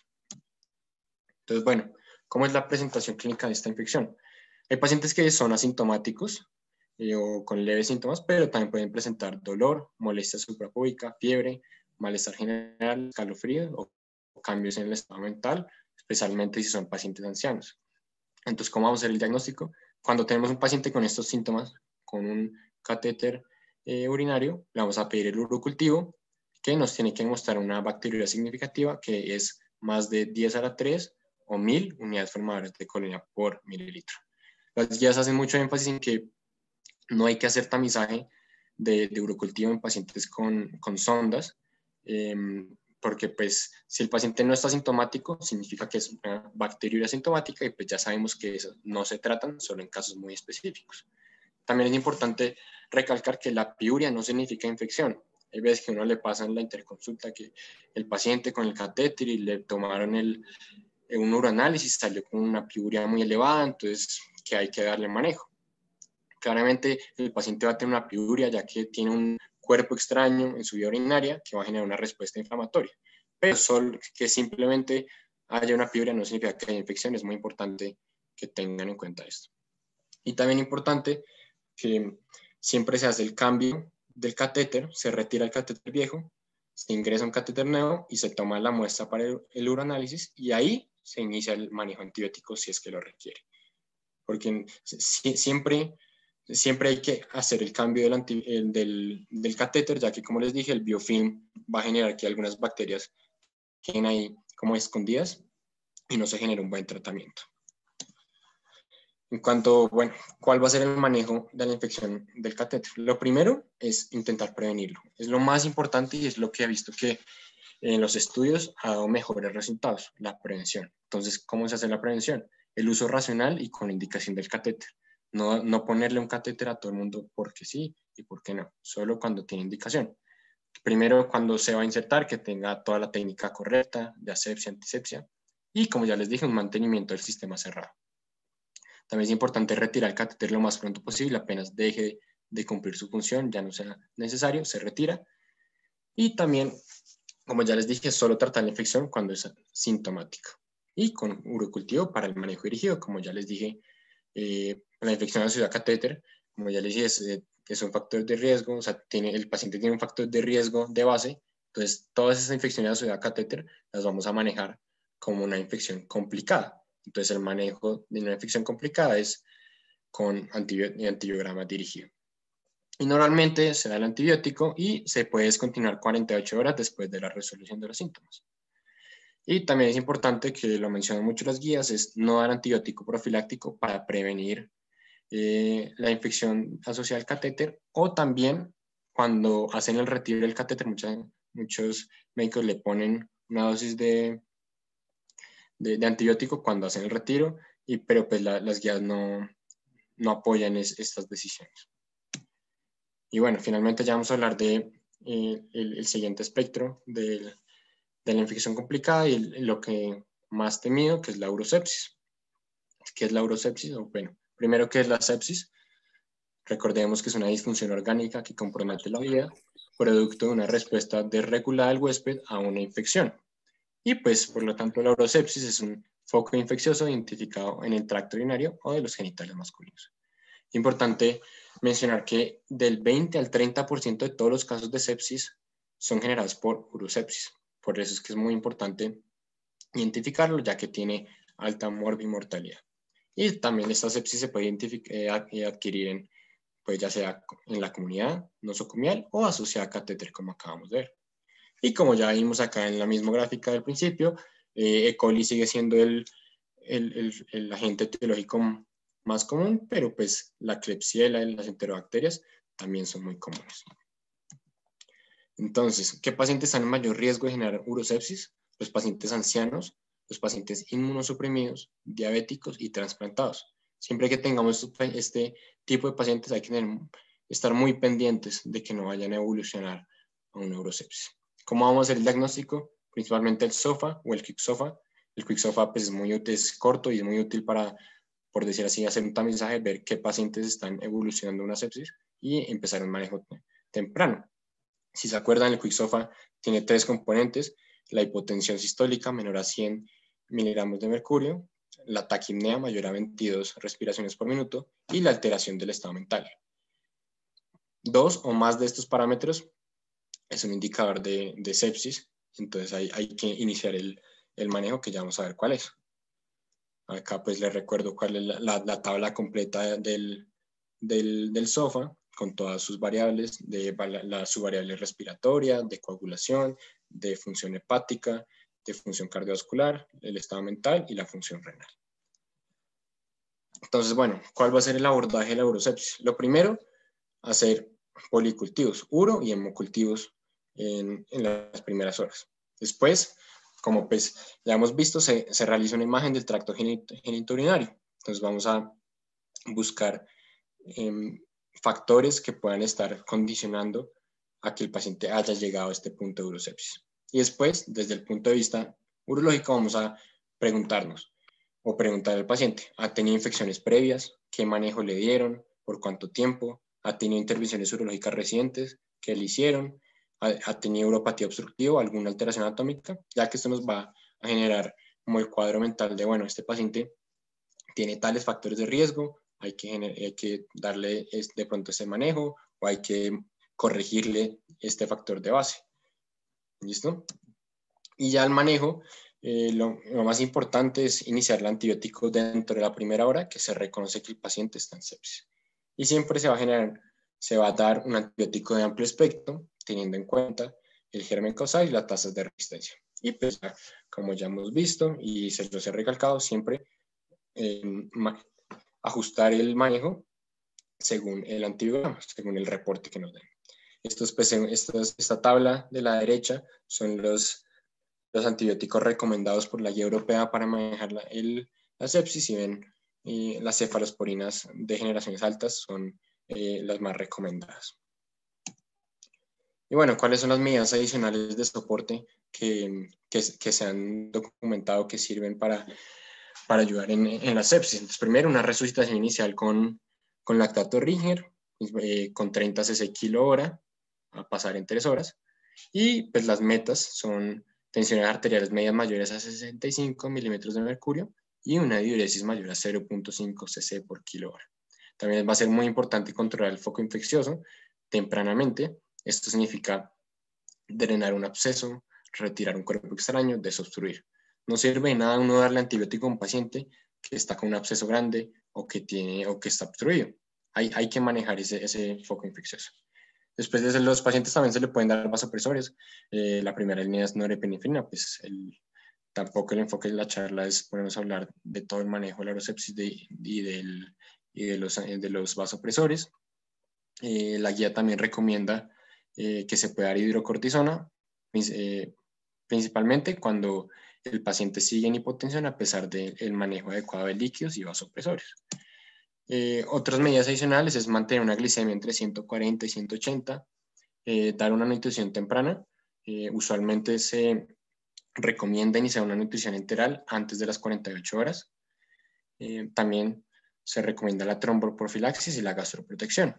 Entonces, bueno, ¿cómo es la presentación clínica de esta infección? Hay pacientes que son asintomáticos eh, o con leves síntomas, pero también pueden presentar dolor, molestia suprapúbica, fiebre, malestar general, escalofríos o, o cambios en el estado mental, especialmente si son pacientes ancianos. Entonces, ¿cómo vamos a hacer el diagnóstico? Cuando tenemos un paciente con estos síntomas, con un catéter eh, urinario, le vamos a pedir el urocultivo, que nos tiene que mostrar una bacteriuria significativa, que es más de diez a la tres o mil unidades formadoras de colonia por mililitro. Las guías hacen mucho énfasis en que no hay que hacer tamizaje de, de urocultivo en pacientes con, con sondas, eh, porque pues si el paciente no está asintomático, significa que es una bacteriuria asintomática y pues ya sabemos que eso no se tratan solo en casos muy específicos. También es importante recalcar que la piuria no significa infección. Hay veces que uno le pasa en la interconsulta que el paciente con el catéter y le tomaron el, un uroanálisis, salió con una piuria muy elevada, entonces que hay que darle manejo. Claramente el paciente va a tener una piuria ya que tiene un cuerpo extraño en su vía urinaria que va a generar una respuesta inflamatoria. Pero solo que simplemente haya una piuria no significa que haya infección, es muy importante que tengan en cuenta esto. Y también importante que siempre se hace el cambio del catéter, se retira el catéter viejo, se ingresa un catéter nuevo y se toma la muestra para el, el uroanálisis y ahí se inicia el manejo antibiótico si es que lo requiere. Porque si, siempre siempre hay que hacer el cambio del, anti, el, del, del catéter, ya que, como les dije, el biofilm va a generar que algunas bacterias queden ahí como escondidas y no se genera un buen tratamiento. En cuanto, bueno, ¿cuál va a ser el manejo de la infección del catéter? Lo primero es intentar prevenirlo. Es lo más importante y es lo que he visto que en los estudios ha dado mejores resultados, la prevención. Entonces, ¿cómo se hace la prevención? El uso racional y con la indicación del catéter. No, no ponerle un catéter a todo el mundo porque sí y porque no, solo cuando tiene indicación. Primero, cuando se va a insertar, que tenga toda la técnica correcta de asepsia, antisepsia y, como ya les dije, un mantenimiento del sistema cerrado. También es importante retirar el catéter lo más pronto posible, apenas deje de cumplir su función, ya no sea necesario, se retira. Y también, como ya les dije, solo tratar la infección cuando es sintomática. Y con urocultivo para el manejo dirigido, como ya les dije, eh, la infección asociada a catéter, como ya les dije, es, eh, es un factor de riesgo, o sea, tiene, el paciente tiene un factor de riesgo de base, entonces todas esas infecciones asociadas a catéter las vamos a manejar como una infección complicada. Entonces el manejo de una infección complicada es con antibiograma dirigido. Y normalmente se da el antibiótico y se puede descontinuar cuarenta y ocho horas después de la resolución de los síntomas. Y también es importante, que lo mencionan mucho las guías, es no dar antibiótico profiláctico para prevenir eh, la infección asociada al catéter, o también cuando hacen el retiro del catéter, muchas, muchos médicos le ponen una dosis de, de, de antibiótico cuando hacen el retiro, y, pero pues la, las guías no, no apoyan es, estas decisiones. Y bueno, finalmente ya vamos a hablar de eh, el, el siguiente espectro de, de la infección complicada y el, lo que más temido, que es la urosepsis. ¿Qué es la urosepsis? Bueno, primero, ¿qué es la sepsis? Recordemos que es una disfunción orgánica que compromete la vida, producto de una respuesta desregulada del huésped a una infección. Y pues, por lo tanto, la urosepsis es un foco infeccioso identificado en el tracto urinario o de los genitales masculinos. Importante mencionar que del veinte al treinta por ciento de todos los casos de sepsis son generados por urosepsis. Por eso es que es muy importante identificarlo, ya que tiene alta morbimortalidad. Y también esta sepsis se puede eh, adquirir en, pues ya sea en la comunidad nosocomial o asociada a catéter, como acabamos de ver. Y como ya vimos acá en la misma gráfica del principio, eh, E. coli sigue siendo el, el, el, el agente etiológico más común, pero pues la Klebsiella y las enterobacterias también son muy comunes. Entonces, ¿qué pacientes están en mayor riesgo de generar urosepsis? Los pacientes ancianos, los pacientes inmunosuprimidos, diabéticos y trasplantados. Siempre que tengamos este tipo de pacientes hay que tener, estar muy pendientes de que no vayan a evolucionar a una urosepsis. ¿Cómo vamos a hacer el diagnóstico? Principalmente el SOFA o el Quick SOFA. El Quick SOFA pues, es muy útil, es corto y es muy útil para, por decir así, hacer un tamizaje, ver qué pacientes están evolucionando una sepsis y empezar un manejo temprano. Si se acuerdan, el Quick SOFA tiene tres componentes: la hipotensión sistólica menor a cien miligramos de mercurio, la taquipnea mayor a veintidós respiraciones por minuto y la alteración del estado mental. Dos o más de estos parámetros es un indicador de, de sepsis, entonces hay, hay que iniciar el, el manejo, que ya vamos a ver cuál es. Acá pues les recuerdo cuál es la, la, la tabla completa del, del, del SOFA, con todas sus variables, de la, la, su variable respiratoria, de coagulación, de función hepática, de función cardiovascular, el estado mental y la función renal. Entonces, bueno, ¿cuál va a ser el abordaje de la urosepsis? Lo primero, hacer policultivos, uro y hemocultivos en, en las primeras horas. Después, como pues ya hemos visto, se, se realiza una imagen del tracto genitourinario. Entonces vamos a buscar eh, factores que puedan estar condicionando a que el paciente haya llegado a este punto de urosepsis. Y después, desde el punto de vista urológico, vamos a preguntarnos o preguntar al paciente: ¿ha tenido infecciones previas? ¿Qué manejo le dieron? ¿Por cuánto tiempo? ¿Ha tenido intervenciones urológicas recientes? ¿Qué le hicieron? ¿Ha, ha tenido uropatía obstructiva o alguna alteración anatómica? Ya que esto nos va a generar como el cuadro mental de, bueno, este paciente tiene tales factores de riesgo, hay que, hay que darle de pronto ese manejo o hay que corregirle este factor de base. ¿Listo? Y ya el manejo, eh, lo, lo más importante es iniciar el antibiótico dentro de la primera hora que se reconoce que el paciente está en sepsis. y siempre se va a generar, se va a dar un antibiótico de amplio espectro, teniendo en cuenta el germen causal y las tasas de resistencia. Y pues, como ya hemos visto y se los he recalcado, siempre eh, ajustar el manejo según el antibiograma, según el reporte que nos den. Estos, pues, estos, esta tabla de la derecha son los, los antibióticos recomendados por la guía europea para manejar la, el, la sepsis. Y ven, y las cefalosporinas de generaciones altas son eh, las más recomendadas. Y bueno, ¿cuáles son las medidas adicionales de soporte que, que, que se han documentado que sirven para, para ayudar en, en la sepsis? Entonces, primero, una resucitación inicial con, con lactato Ringer, eh, con treinta cc kilo hora, a pasar en tres horas. Y pues las metas son tensiones arteriales medias mayores a sesenta y cinco milímetros de mercurio y una diuresis mayor a cero punto cinco cc por kilo hora. También va a ser muy importante controlar el foco infeccioso tempranamente. Esto significa drenar un absceso, retirar un cuerpo extraño, desobstruir. No sirve de nada uno darle antibiótico a un paciente que está con un absceso grande o que, tiene, o que está obstruido. Hay, hay que manejar ese, ese foco infeccioso. Después de los pacientes también se le pueden dar vasopresores. Eh, la primera línea es norepinefrina, pues el, tampoco el enfoque de la charla es ponernos a hablar de todo el manejo de la urosepsis de, y, del, y de, los, de los vasopresores. Eh, la guía también recomienda eh, que se pueda dar hidrocortisona, eh, principalmente cuando el paciente sigue en hipotensión a pesar del manejo adecuado de líquidos y vasopresores. Eh, otras medidas adicionales es mantener una glicemia entre ciento cuarenta y ciento ochenta, eh, dar una nutrición temprana. Eh, usualmente se recomienda iniciar una nutrición enteral antes de las cuarenta y ocho horas. Eh, también se recomienda la tromboprofilaxis y la gastroprotección.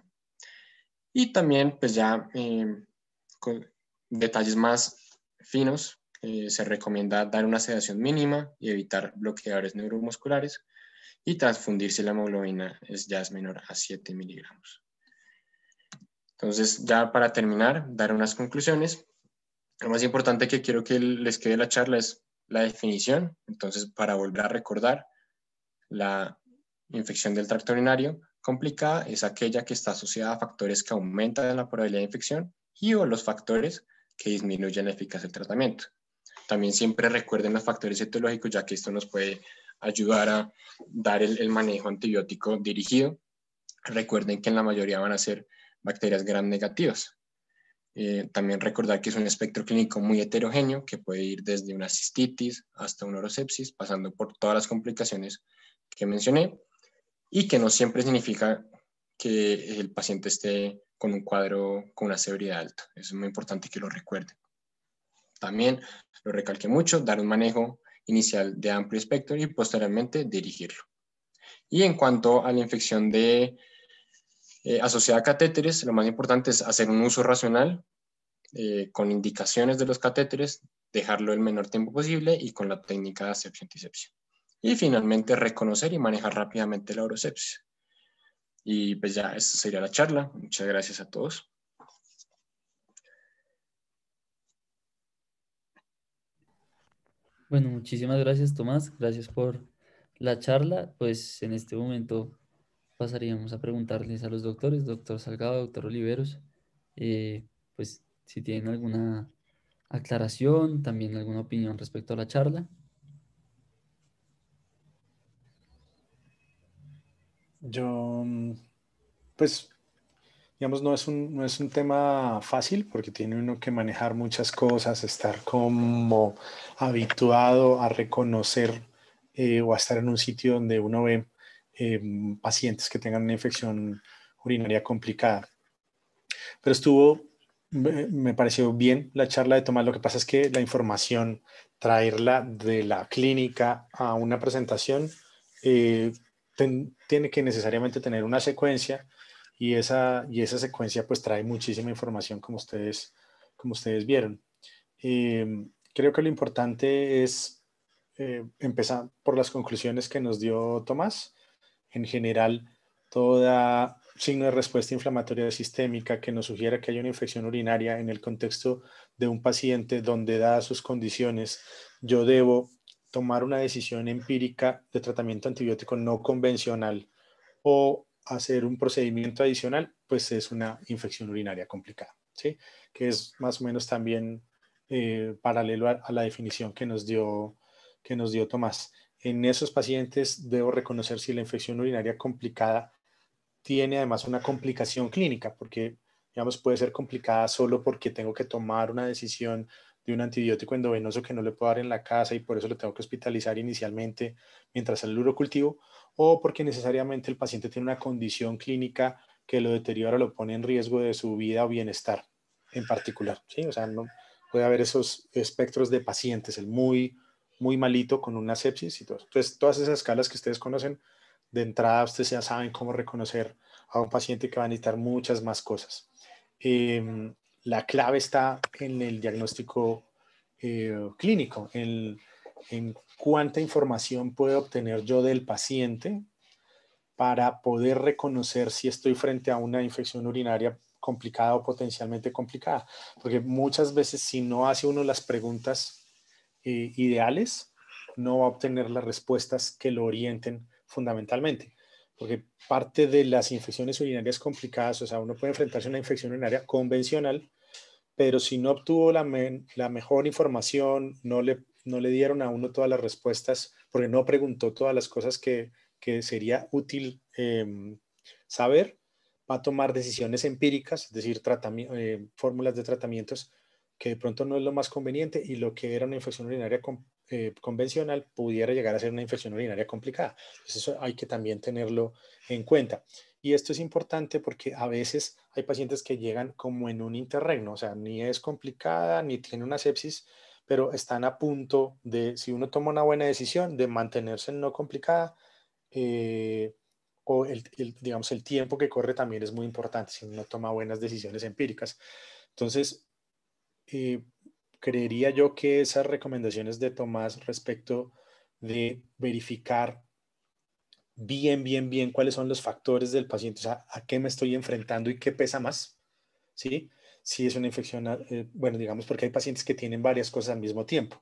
Y también, pues ya eh, con detalles más finos, eh, se recomienda dar una sedación mínima y evitar bloqueadores neuromusculares y transfundir si la hemoglobina es, ya es menor a siete miligramos. Entonces, ya para terminar, dar unas conclusiones. Lo más importante que quiero que les quede la charla es la definición. Entonces, para volver a recordar, la infección del tracto urinario complicada es aquella que está asociada a factores que aumentan la probabilidad de infección y o los factores que disminuyen la eficacia del tratamiento. También siempre recuerden los factores etiológicos, ya que esto nos puede ayudar a dar el, el manejo antibiótico dirigido. Recuerden que en la mayoría van a ser bacterias gram negativas. Eh, también recordar que es un espectro clínico muy heterogéneo que puede ir desde una cistitis hasta una urosepsis, pasando por todas las complicaciones que mencioné, y que no siempre significa que el paciente esté con un cuadro con una severidad alta. Eso es muy importante que lo recuerden. También lo recalqué mucho, dar un manejo inicial de amplio espectro y posteriormente dirigirlo. Y en cuanto a la infección de, eh, asociada a catéteres, lo más importante es hacer un uso racional eh, con indicaciones de los catéteres, dejarlo el menor tiempo posible y con la técnica de asepsia-antisepsia. Y finalmente reconocer y manejar rápidamente la urosepsis. Y pues ya, esta sería la charla. Muchas gracias a todos. Bueno, muchísimas gracias, Tomás. Gracias por la charla. Pues en este momento pasaríamos a preguntarles a los doctores, doctor Salgado, doctor Oliveros, eh, pues si tienen alguna aclaración, también alguna opinión respecto a la charla. Yo, mm, pues, digamos, no es un, no es un tema fácil porque tiene uno que manejar muchas cosas, estar como habituado a reconocer eh, o a estar en un sitio donde uno ve eh, pacientes que tengan una infección urinaria complicada. Pero estuvo, me, me pareció bien la charla de Tomás. Lo que pasa es que la información, traerla de la clínica a una presentación, eh, ten, tiene que necesariamente tener una secuencia y esa, y esa secuencia pues trae muchísima información como ustedes, como ustedes vieron. Eh, creo que lo importante es eh, empezar por las conclusiones que nos dio Tomás. En general, toda signo de respuesta inflamatoria sistémica que nos sugiera que hay una infección urinaria en el contexto de un paciente donde, dadas sus condiciones, yo debo tomar una decisión empírica de tratamiento antibiótico no convencional o hacer un procedimiento adicional, pues es una infección urinaria complicada, ¿sí? Que es más o menos también eh, paralelo a, a la definición que nos dio, que nos dio Tomás. En esos pacientes debo reconocer si la infección urinaria complicada tiene además una complicación clínica, porque, digamos, puede ser complicada solo porque tengo que tomar una decisión de un antibiótico endovenoso que no le puedo dar en la casa y por eso lo tengo que hospitalizar inicialmente mientras el urocultivo, o porque necesariamente el paciente tiene una condición clínica que lo deteriora, lo pone en riesgo de su vida o bienestar en particular, ¿sí? O sea, no puede haber esos espectros de pacientes, el muy, muy malito con una sepsis y todo. Entonces, todas esas escalas que ustedes conocen, de entrada ustedes ya saben cómo reconocer a un paciente que va a necesitar muchas más cosas. Eh, la clave está en el diagnóstico eh, clínico, en, en cuánta información puedo obtener yo del paciente para poder reconocer si estoy frente a una infección urinaria complicada o potencialmente complicada. Porque muchas veces si no hace uno las preguntas eh, ideales, no va a obtener las respuestas que lo orienten fundamentalmente. Porque parte de las infecciones urinarias complicadas, o sea, uno puede enfrentarse a una infección urinaria convencional, pero si no obtuvo la, me, la mejor información, no le, no le dieron a uno todas las respuestas, porque no preguntó todas las cosas que, que sería útil eh, saber, va a tomar decisiones empíricas, es decir, eh, fórmulas de tratamientos que de pronto no es lo más conveniente y lo que era una infección urinaria con, eh, convencional pudiera llegar a ser una infección urinaria complicada. Entonces eso hay que también tenerlo en cuenta. Y esto es importante porque a veces hay pacientes que llegan como en un interregno, o sea, ni es complicada ni tiene una sepsis, pero están a punto de, si uno toma una buena decisión, de mantenerse en no complicada, eh, o el, el, digamos, el tiempo que corre también es muy importante si uno toma buenas decisiones empíricas. Entonces, eh, creería yo que esas recomendaciones de Tomás respecto de verificar bien, bien, bien cuáles son los factores del paciente, o sea, a qué me estoy enfrentando y qué pesa más, ¿sí? Si es una infección, eh, bueno, digamos, porque hay pacientes que tienen varias cosas al mismo tiempo.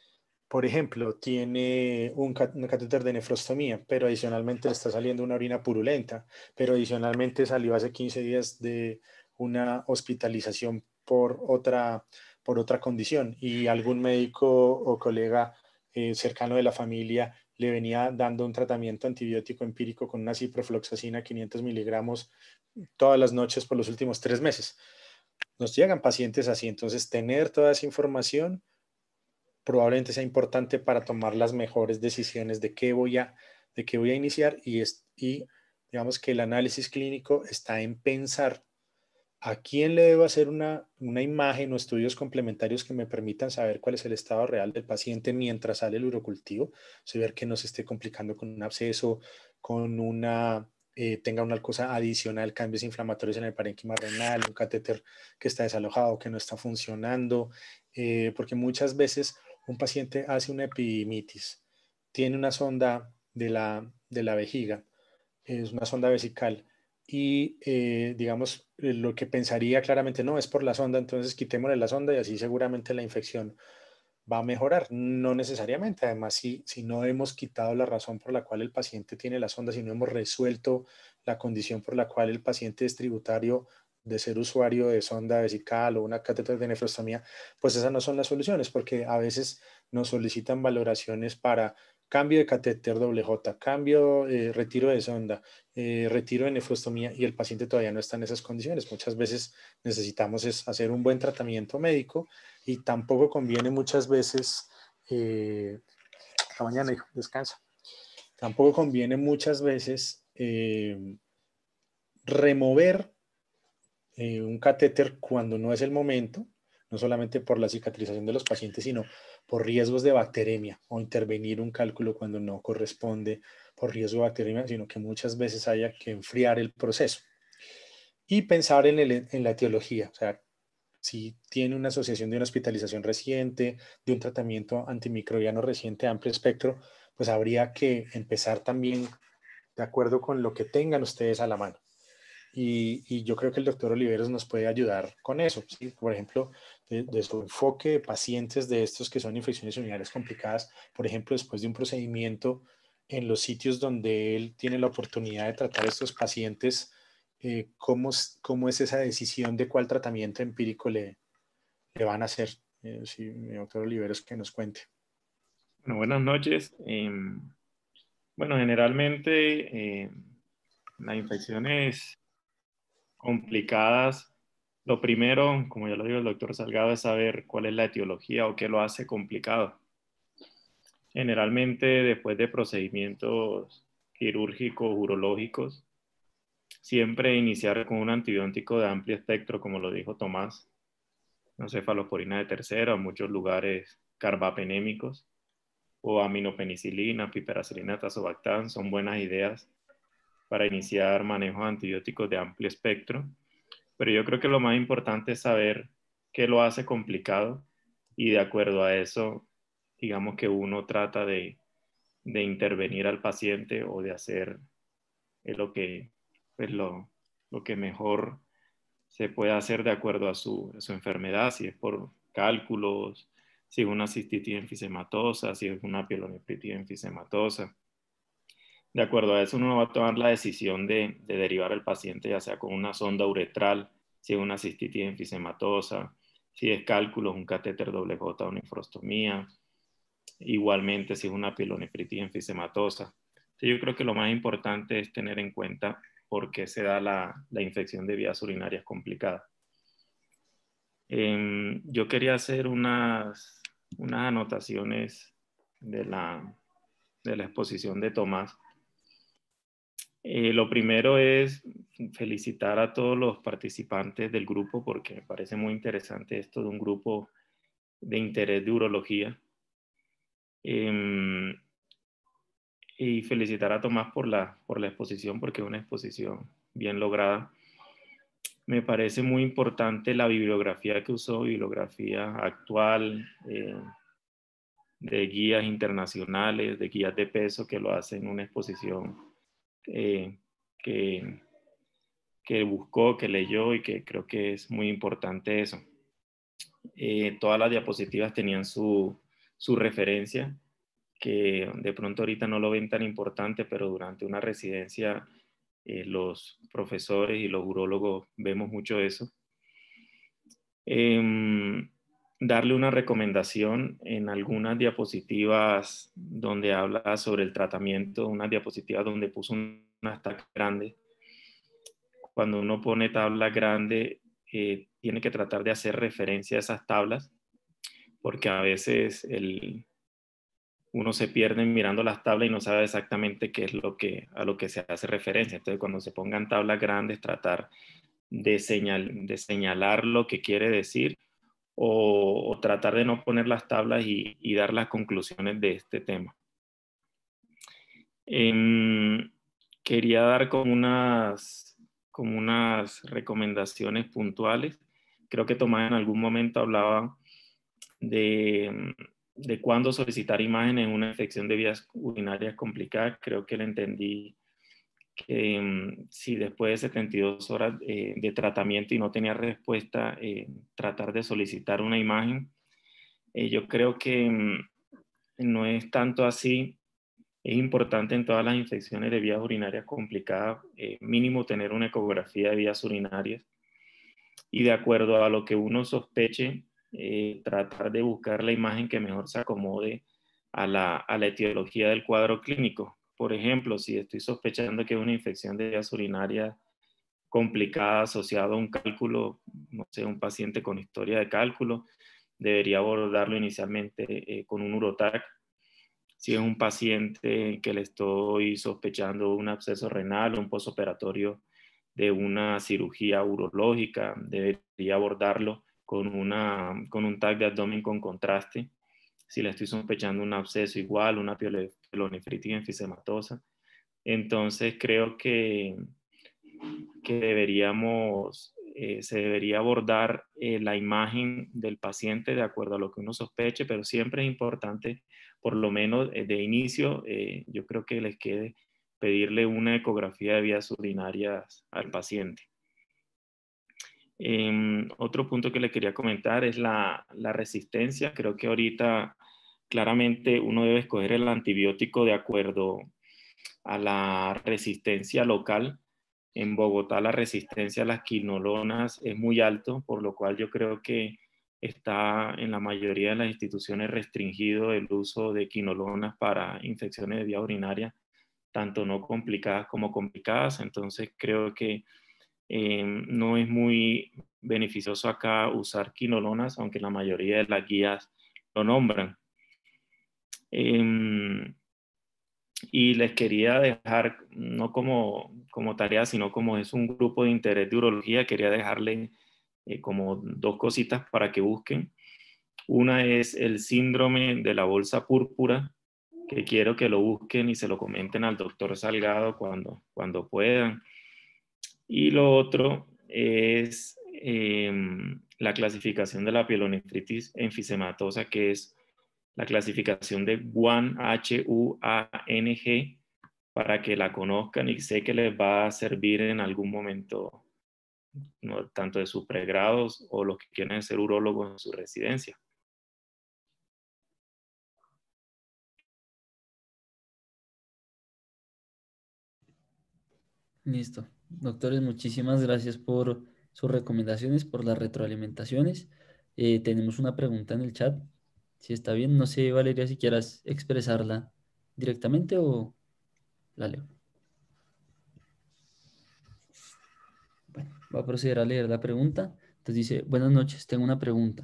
Por ejemplo, tiene un, un catéter de nefrostomía, pero adicionalmente le está saliendo una orina purulenta, pero adicionalmente salió hace quince días de una hospitalización por otra, por otra condición y algún médico o colega eh, cercano de la familia le venía dando un tratamiento antibiótico empírico con una ciprofloxacina quinientos miligramos todas las noches por los últimos tres meses. Nos llegan pacientes así, entonces tener toda esa información probablemente sea importante para tomar las mejores decisiones de qué voy a, de qué voy a iniciar y, es, y digamos que el análisis clínico está en pensar a quién le debo hacer una, una imagen o estudios complementarios que me permitan saber cuál es el estado real del paciente mientras sale el urocultivo, o sea, ver que no se esté complicando con un absceso, con una, eh, tenga una cosa adicional, cambios inflamatorios en el parénquima renal, un catéter que está desalojado, que no está funcionando, eh, porque muchas veces un paciente hace una epidimitis, tiene una sonda de la, de la vejiga, es una sonda vesical, y eh, digamos, eh, lo que pensaría claramente, no, es por la sonda, entonces quitémosle la sonda y así seguramente la infección va a mejorar. No necesariamente, además, si, si no hemos quitado la razón por la cual el paciente tiene la sonda, si no hemos resuelto la condición por la cual el paciente es tributario de ser usuario de sonda vesical o una catéter de nefrostomía, pues esas no son las soluciones, porque a veces nos solicitan valoraciones para cambio de catéter doble J, cambio, eh, retiro de sonda, eh, retiro de nefrostomía y el paciente todavía no está en esas condiciones. Muchas veces necesitamos es hacer un buen tratamiento médico y tampoco conviene muchas veces, eh, hasta mañana, hijo, descansa, tampoco conviene muchas veces eh, remover eh, un catéter cuando no es el momento, no solamente por la cicatrización de los pacientes, sino por riesgos de bacteremia o intervenir un cálculo cuando no corresponde por riesgo de bacteremia, sino que muchas veces haya que enfriar el proceso. Y pensar en, el, en la etiología, o sea, si tiene una asociación de una hospitalización reciente, de un tratamiento antimicrobiano reciente de amplio espectro, pues habría que empezar también de acuerdo con lo que tengan ustedes a la mano. Y, y yo creo que el doctor Oliveros nos puede ayudar con eso, ¿sí? Por ejemplo, de, de su enfoque de pacientes de estos que son infecciones urinarias complicadas, por ejemplo, después de un procedimiento en los sitios donde él tiene la oportunidad de tratar a estos pacientes, eh, ¿cómo, ¿cómo es esa decisión de cuál tratamiento empírico le, le van a hacer? Eh, si mi doctor Oliveros que nos cuente. Bueno, buenas noches. Eh, bueno, generalmente eh, las infecciones complicadas, lo primero, como ya lo dijo el doctor Salgado, es saber cuál es la etiología o qué lo hace complicado. Generalmente, después de procedimientos quirúrgicos, urológicos, siempre iniciar con un antibiótico de amplio espectro, como lo dijo Tomás, no cefalosporina de tercera, o en muchos lugares carbapenémicos, o aminopenicilina, piperacilina, tazobactam, son buenas ideas para iniciar manejo de antibióticos de amplio espectro. Pero yo creo que lo más importante es saber qué lo hace complicado y de acuerdo a eso, digamos que uno trata de, de intervenir al paciente o de hacer lo que, pues lo, lo que mejor se puede hacer de acuerdo a su, a su enfermedad, si es por cálculos, si es una cistitis enfisematosa, si es una pielonefritis enfisematosa. De acuerdo a eso, uno va a tomar la decisión de, de derivar al paciente, ya sea con una sonda uretral, si es una cistitis enfisematosa, si es cálculos, un catéter doble J o nefrostomía, igualmente si es una pielonefritis enfisematosa. Sí, yo creo que lo más importante es tener en cuenta por qué se da la, la infección de vías urinarias complicada. Eh, yo quería hacer unas, unas anotaciones de la, de la exposición de Tomás. Eh, lo primero es felicitar a todos los participantes del grupo porque me parece muy interesante esto de un grupo de interés de urología. Eh, y felicitar a Tomás por la, por la exposición porque es una exposición bien lograda. Me parece muy importante la bibliografía que usó, bibliografía actual, eh, de guías internacionales, de guías de peso que lo hacen una exposición eh, que, que buscó, que leyó y que creo que es muy importante eso. Eh, todas las diapositivas tenían su, su referencia, que de pronto ahorita no lo ven tan importante, pero durante una residencia eh, los profesores y los urólogos vemos mucho eso. Eh, darle una recomendación en algunas diapositivas donde habla sobre el tratamiento, unas diapositivas donde puso unas tablas grandes. Cuando uno pone tablas grandes, eh, tiene que tratar de hacer referencia a esas tablas, porque a veces el, uno se pierde mirando las tablas y no sabe exactamente qué es lo que, a lo que se hace referencia. Entonces, cuando se pongan tablas grandes, tratar de, señal, de señalar lo que quiere decir o, o tratar de no poner las tablas y, y dar las conclusiones de este tema. Eh, quería dar como unas, como unas recomendaciones puntuales. Creo que Tomás en algún momento hablaba de, de cuándo solicitar imágenes en una infección de vías urinarias complicadas. Creo que le entendí que um, si después de setenta y dos horas eh, de tratamiento y no tenía respuesta, eh, tratar de solicitar una imagen. Eh, yo creo que um, no es tanto así. Es importante en todas las infecciones de vías urinarias complicadas, eh, mínimo tener una ecografía de vías urinarias y de acuerdo a lo que uno sospeche, eh, tratar de buscar la imagen que mejor se acomode a la, a la etiología del cuadro clínico. Por ejemplo, si estoy sospechando que es una infección de vías urinarias complicada asociada a un cálculo, no sé, un paciente con historia de cálculo, debería abordarlo inicialmente eh, con un urotac. Si es un paciente que le estoy sospechando un absceso renal o un postoperatorio de una cirugía urológica, debería abordarlo con, una, con un TAC de abdomen con contraste. Si le estoy sospechando un absceso igual, una pielonefritis enfisematosa. Entonces creo que, que deberíamos, eh, se debería abordar eh, la imagen del paciente de acuerdo a lo que uno sospeche, pero siempre es importante, por lo menos eh, de inicio, eh, yo creo que les quede pedirle una ecografía de vías urinarias al paciente. Eh, otro punto que le quería comentar es la, la resistencia. Creo que ahorita claramente uno debe escoger el antibiótico de acuerdo a la resistencia local. En Bogotá la resistencia a las quinolonas es muy alto, por lo cual yo creo que está en la mayoría de las instituciones restringido el uso de quinolonas para infecciones de vía urinaria, tanto no complicadas como complicadas. Entonces creo que eh, no es muy beneficioso acá usar quinolonas, aunque la mayoría de las guías lo nombran. Eh, y les quería dejar, no como, como tarea, sino como es un grupo de interés de urología, quería dejarle eh, como dos cositas para que busquen. Una es el síndrome de la bolsa púrpura, que quiero que lo busquen y se lo comenten al doctor Salgado cuando, cuando puedan. Y lo otro es eh, la clasificación de la pielonefritis enfisematosa, que es la clasificación de Wuhan, H U A N G, para que la conozcan y sé que les va a servir en algún momento, ¿no?, tanto de sus pregrados o los que quieren ser urólogos en su residencia. Listo. Doctores, muchísimas gracias por sus recomendaciones, por las retroalimentaciones. Eh, tenemos una pregunta en el chat. Si está bien, no sé, Valeria, si quieras expresarla directamente o la leo. Bueno, voy a proceder a leer la pregunta. Entonces dice, buenas noches, tengo una pregunta.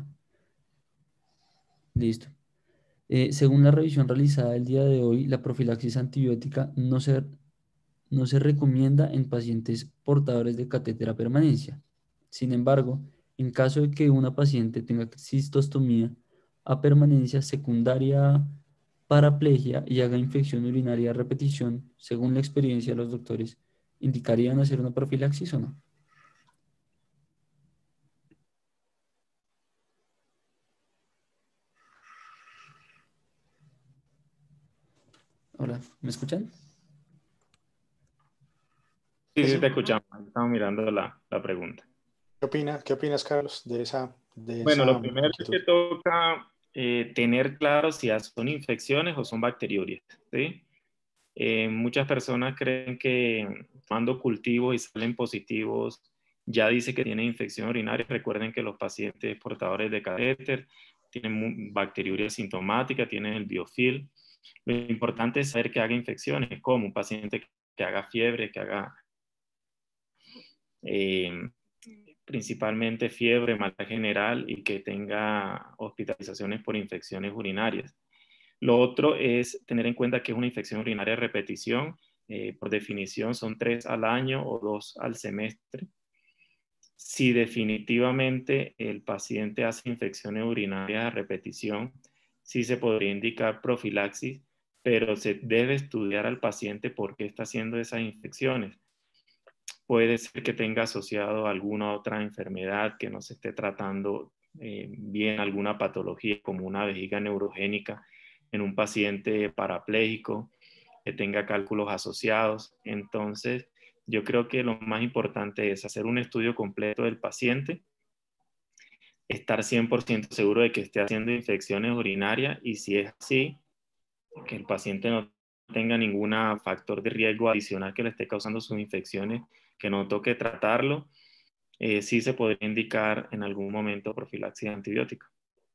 Listo. Eh, según la revisión realizada el día de hoy, la profilaxis antibiótica no se, no se recomienda en pacientes portadores de catéter a permanencia. Sin embargo, en caso de que una paciente tenga cistostomía a permanencia secundaria paraplegia y haga infección urinaria a repetición, según la experiencia de los doctores, ¿indicarían hacer una profilaxis o no? Hola, ¿me escuchan? Sí, sí, te escuchamos. Estamos mirando la, la pregunta. ¿Qué opinas, qué opinas, Carlos, de esa, de Bueno, esa lo primero es que toca eh, tener claro si son infecciones o son bacteriurias, ¿sí? Eh, muchas personas creen que cuando cultivos y salen positivos ya dice que tienen infección urinaria. Recuerden que los pacientes portadores de catéter tienen bacteriuria sintomática, tienen el biofil. Lo importante es saber que haga infecciones, como un paciente que haga fiebre, que haga eh, principalmente fiebre, malestar general y que tenga hospitalizaciones por infecciones urinarias. Lo otro es tener en cuenta que es una infección urinaria de repetición. Eh, por definición son tres al año o dos al semestre. Si definitivamente el paciente hace infecciones urinarias a repetición, sí se podría indicar profilaxis, pero se debe estudiar al paciente por qué está haciendo esas infecciones. Puede ser que tenga asociado alguna otra enfermedad que no se esté tratando eh, bien, alguna patología como una vejiga neurogénica en un paciente parapléjico, que tenga cálculos asociados. Entonces, yo creo que lo más importante es hacer un estudio completo del paciente, estar cien por ciento seguro de que esté haciendo infecciones urinarias y si es así, que el paciente no tenga ningún factor de riesgo adicional que le esté causando sus infecciones, que no toque tratarlo, eh, sí se podría indicar en algún momento profilaxis antibiótica.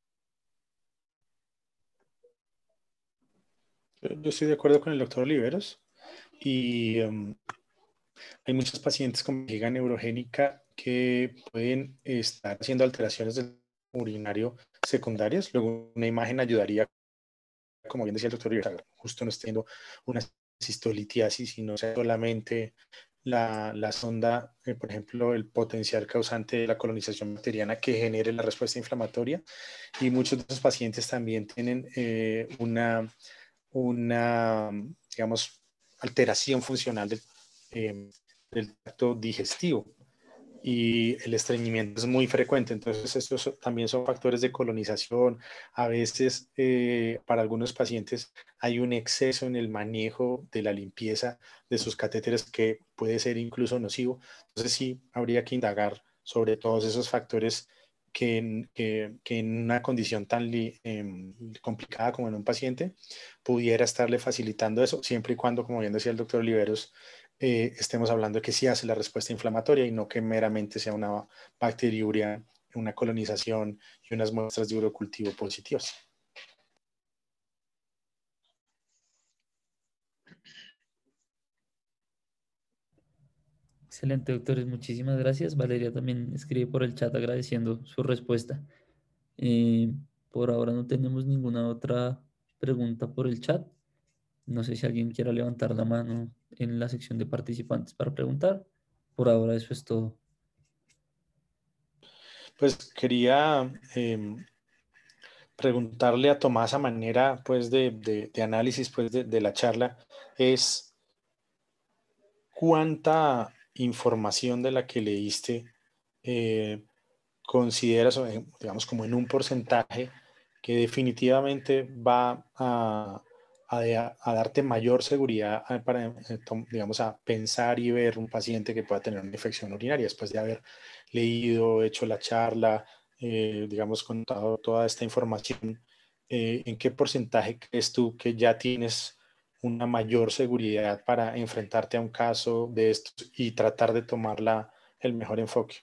Yo estoy de acuerdo con el doctor Oliveros y um, hay muchos pacientes con vejiga neurogénica que pueden estar haciendo alteraciones del urinario secundarias. Luego una imagen ayudaría, como bien decía el doctor Oliveros, justo no esté teniendo una cistolitiasis y no sea solamente la, la sonda, eh, por ejemplo, el potencial causante de la colonización bacteriana que genere la respuesta inflamatoria. Y muchos de esos pacientes también tienen eh, una, una, digamos, alteración funcional del, eh, del tracto digestivo y el estreñimiento es muy frecuente. Entonces, estos también son factores de colonización. A veces, eh, para algunos pacientes, hay un exceso en el manejo de la limpieza de sus catéteres que puede ser incluso nocivo. Entonces, sí, habría que indagar sobre todos esos factores que, en, que, que en una condición tan li, eh, complicada como en un paciente pudiera estarle facilitando eso, siempre y cuando, como bien decía el doctor Oliveros, eh, estemos hablando de que sí hace la respuesta inflamatoria y no que meramente sea una bacteriuria, una colonización y unas muestras de urocultivo positivas. Excelente, doctores. Muchísimas gracias. Valeria también escribe por el chat agradeciendo su respuesta. Eh, por ahora no tenemos ninguna otra pregunta por el chat. No sé si alguien quiera levantar la mano en la sección de participantes para preguntar. Por ahora eso es todo. Pues quería eh, preguntarle a Tomás a manera pues, de, de, de análisis pues, de, de la charla es cuánta información de la que leíste eh, consideras, digamos, como en un porcentaje que definitivamente va a, a, a darte mayor seguridad para, digamos, a pensar y ver un paciente que pueda tener una infección urinaria después de haber leído, hecho la charla, eh, digamos, contado toda esta información? Eh, ¿en qué porcentaje crees tú que ya tienes una mayor seguridad para enfrentarte a un caso de estos y tratar de tomar la, el mejor enfoque?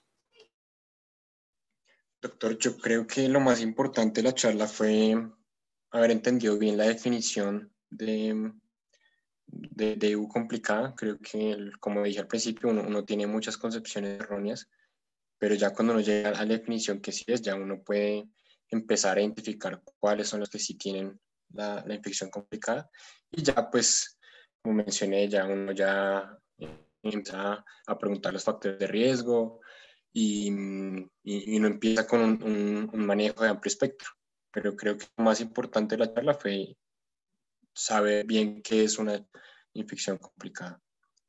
Doctor, yo creo que lo más importante de la charla fue haber entendido bien la definición de, de, de E U complicada. Creo que, como dije al principio, uno, uno tiene muchas concepciones erróneas, pero ya cuando uno llega a la definición que sí es, ya uno puede empezar a identificar cuáles son los que sí tienen la, la infección complicada. Y ya, pues, como mencioné, ya uno ya empieza a preguntar los factores de riesgo, y, y, y uno empieza con un, un, un, manejo de amplio espectro. Pero creo que lo más importante de la charla fue saber bien qué es una infección complicada.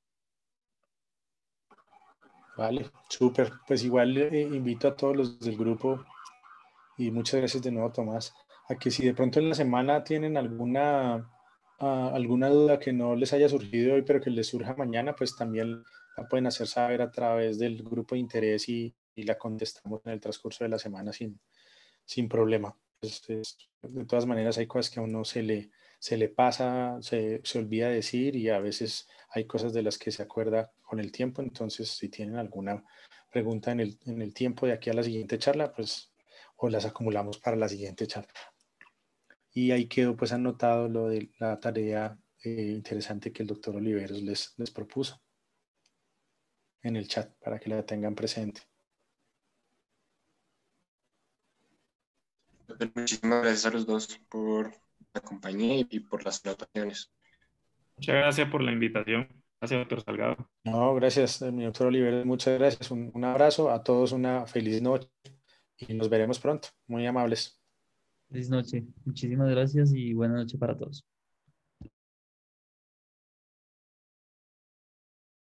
Vale, súper. Pues igual eh, invito a todos los del grupo y muchas gracias de nuevo, Tomás, a que si de pronto en la semana tienen alguna, uh, alguna duda que no les haya surgido hoy, pero que les surja mañana, pues también la pueden hacer saber a través del grupo de interés y, y la contestamos en el transcurso de la semana sin, sin problema. Pues, es, de todas maneras, hay cosas que a uno se le, se le pasa, se, se olvida decir y a veces hay cosas de las que se acuerda con el tiempo. Entonces, si tienen alguna pregunta en el, en el tiempo de aquí a la siguiente charla, pues o las acumulamos para la siguiente charla. Y ahí quedó pues anotado lo de la tarea eh, interesante que el doctor Oliveros les, les propuso en el chat para que la tengan presente. Muchísimas gracias a los dos por la compañía y por las anotaciones. Muchas gracias por la invitación. Gracias, doctor Salgado. No, gracias, mi doctor Oliveros. Muchas gracias. Un, un abrazo a todos, una feliz noche y nos veremos pronto. Muy amables. Feliz noche. Muchísimas gracias y buena noche para todos.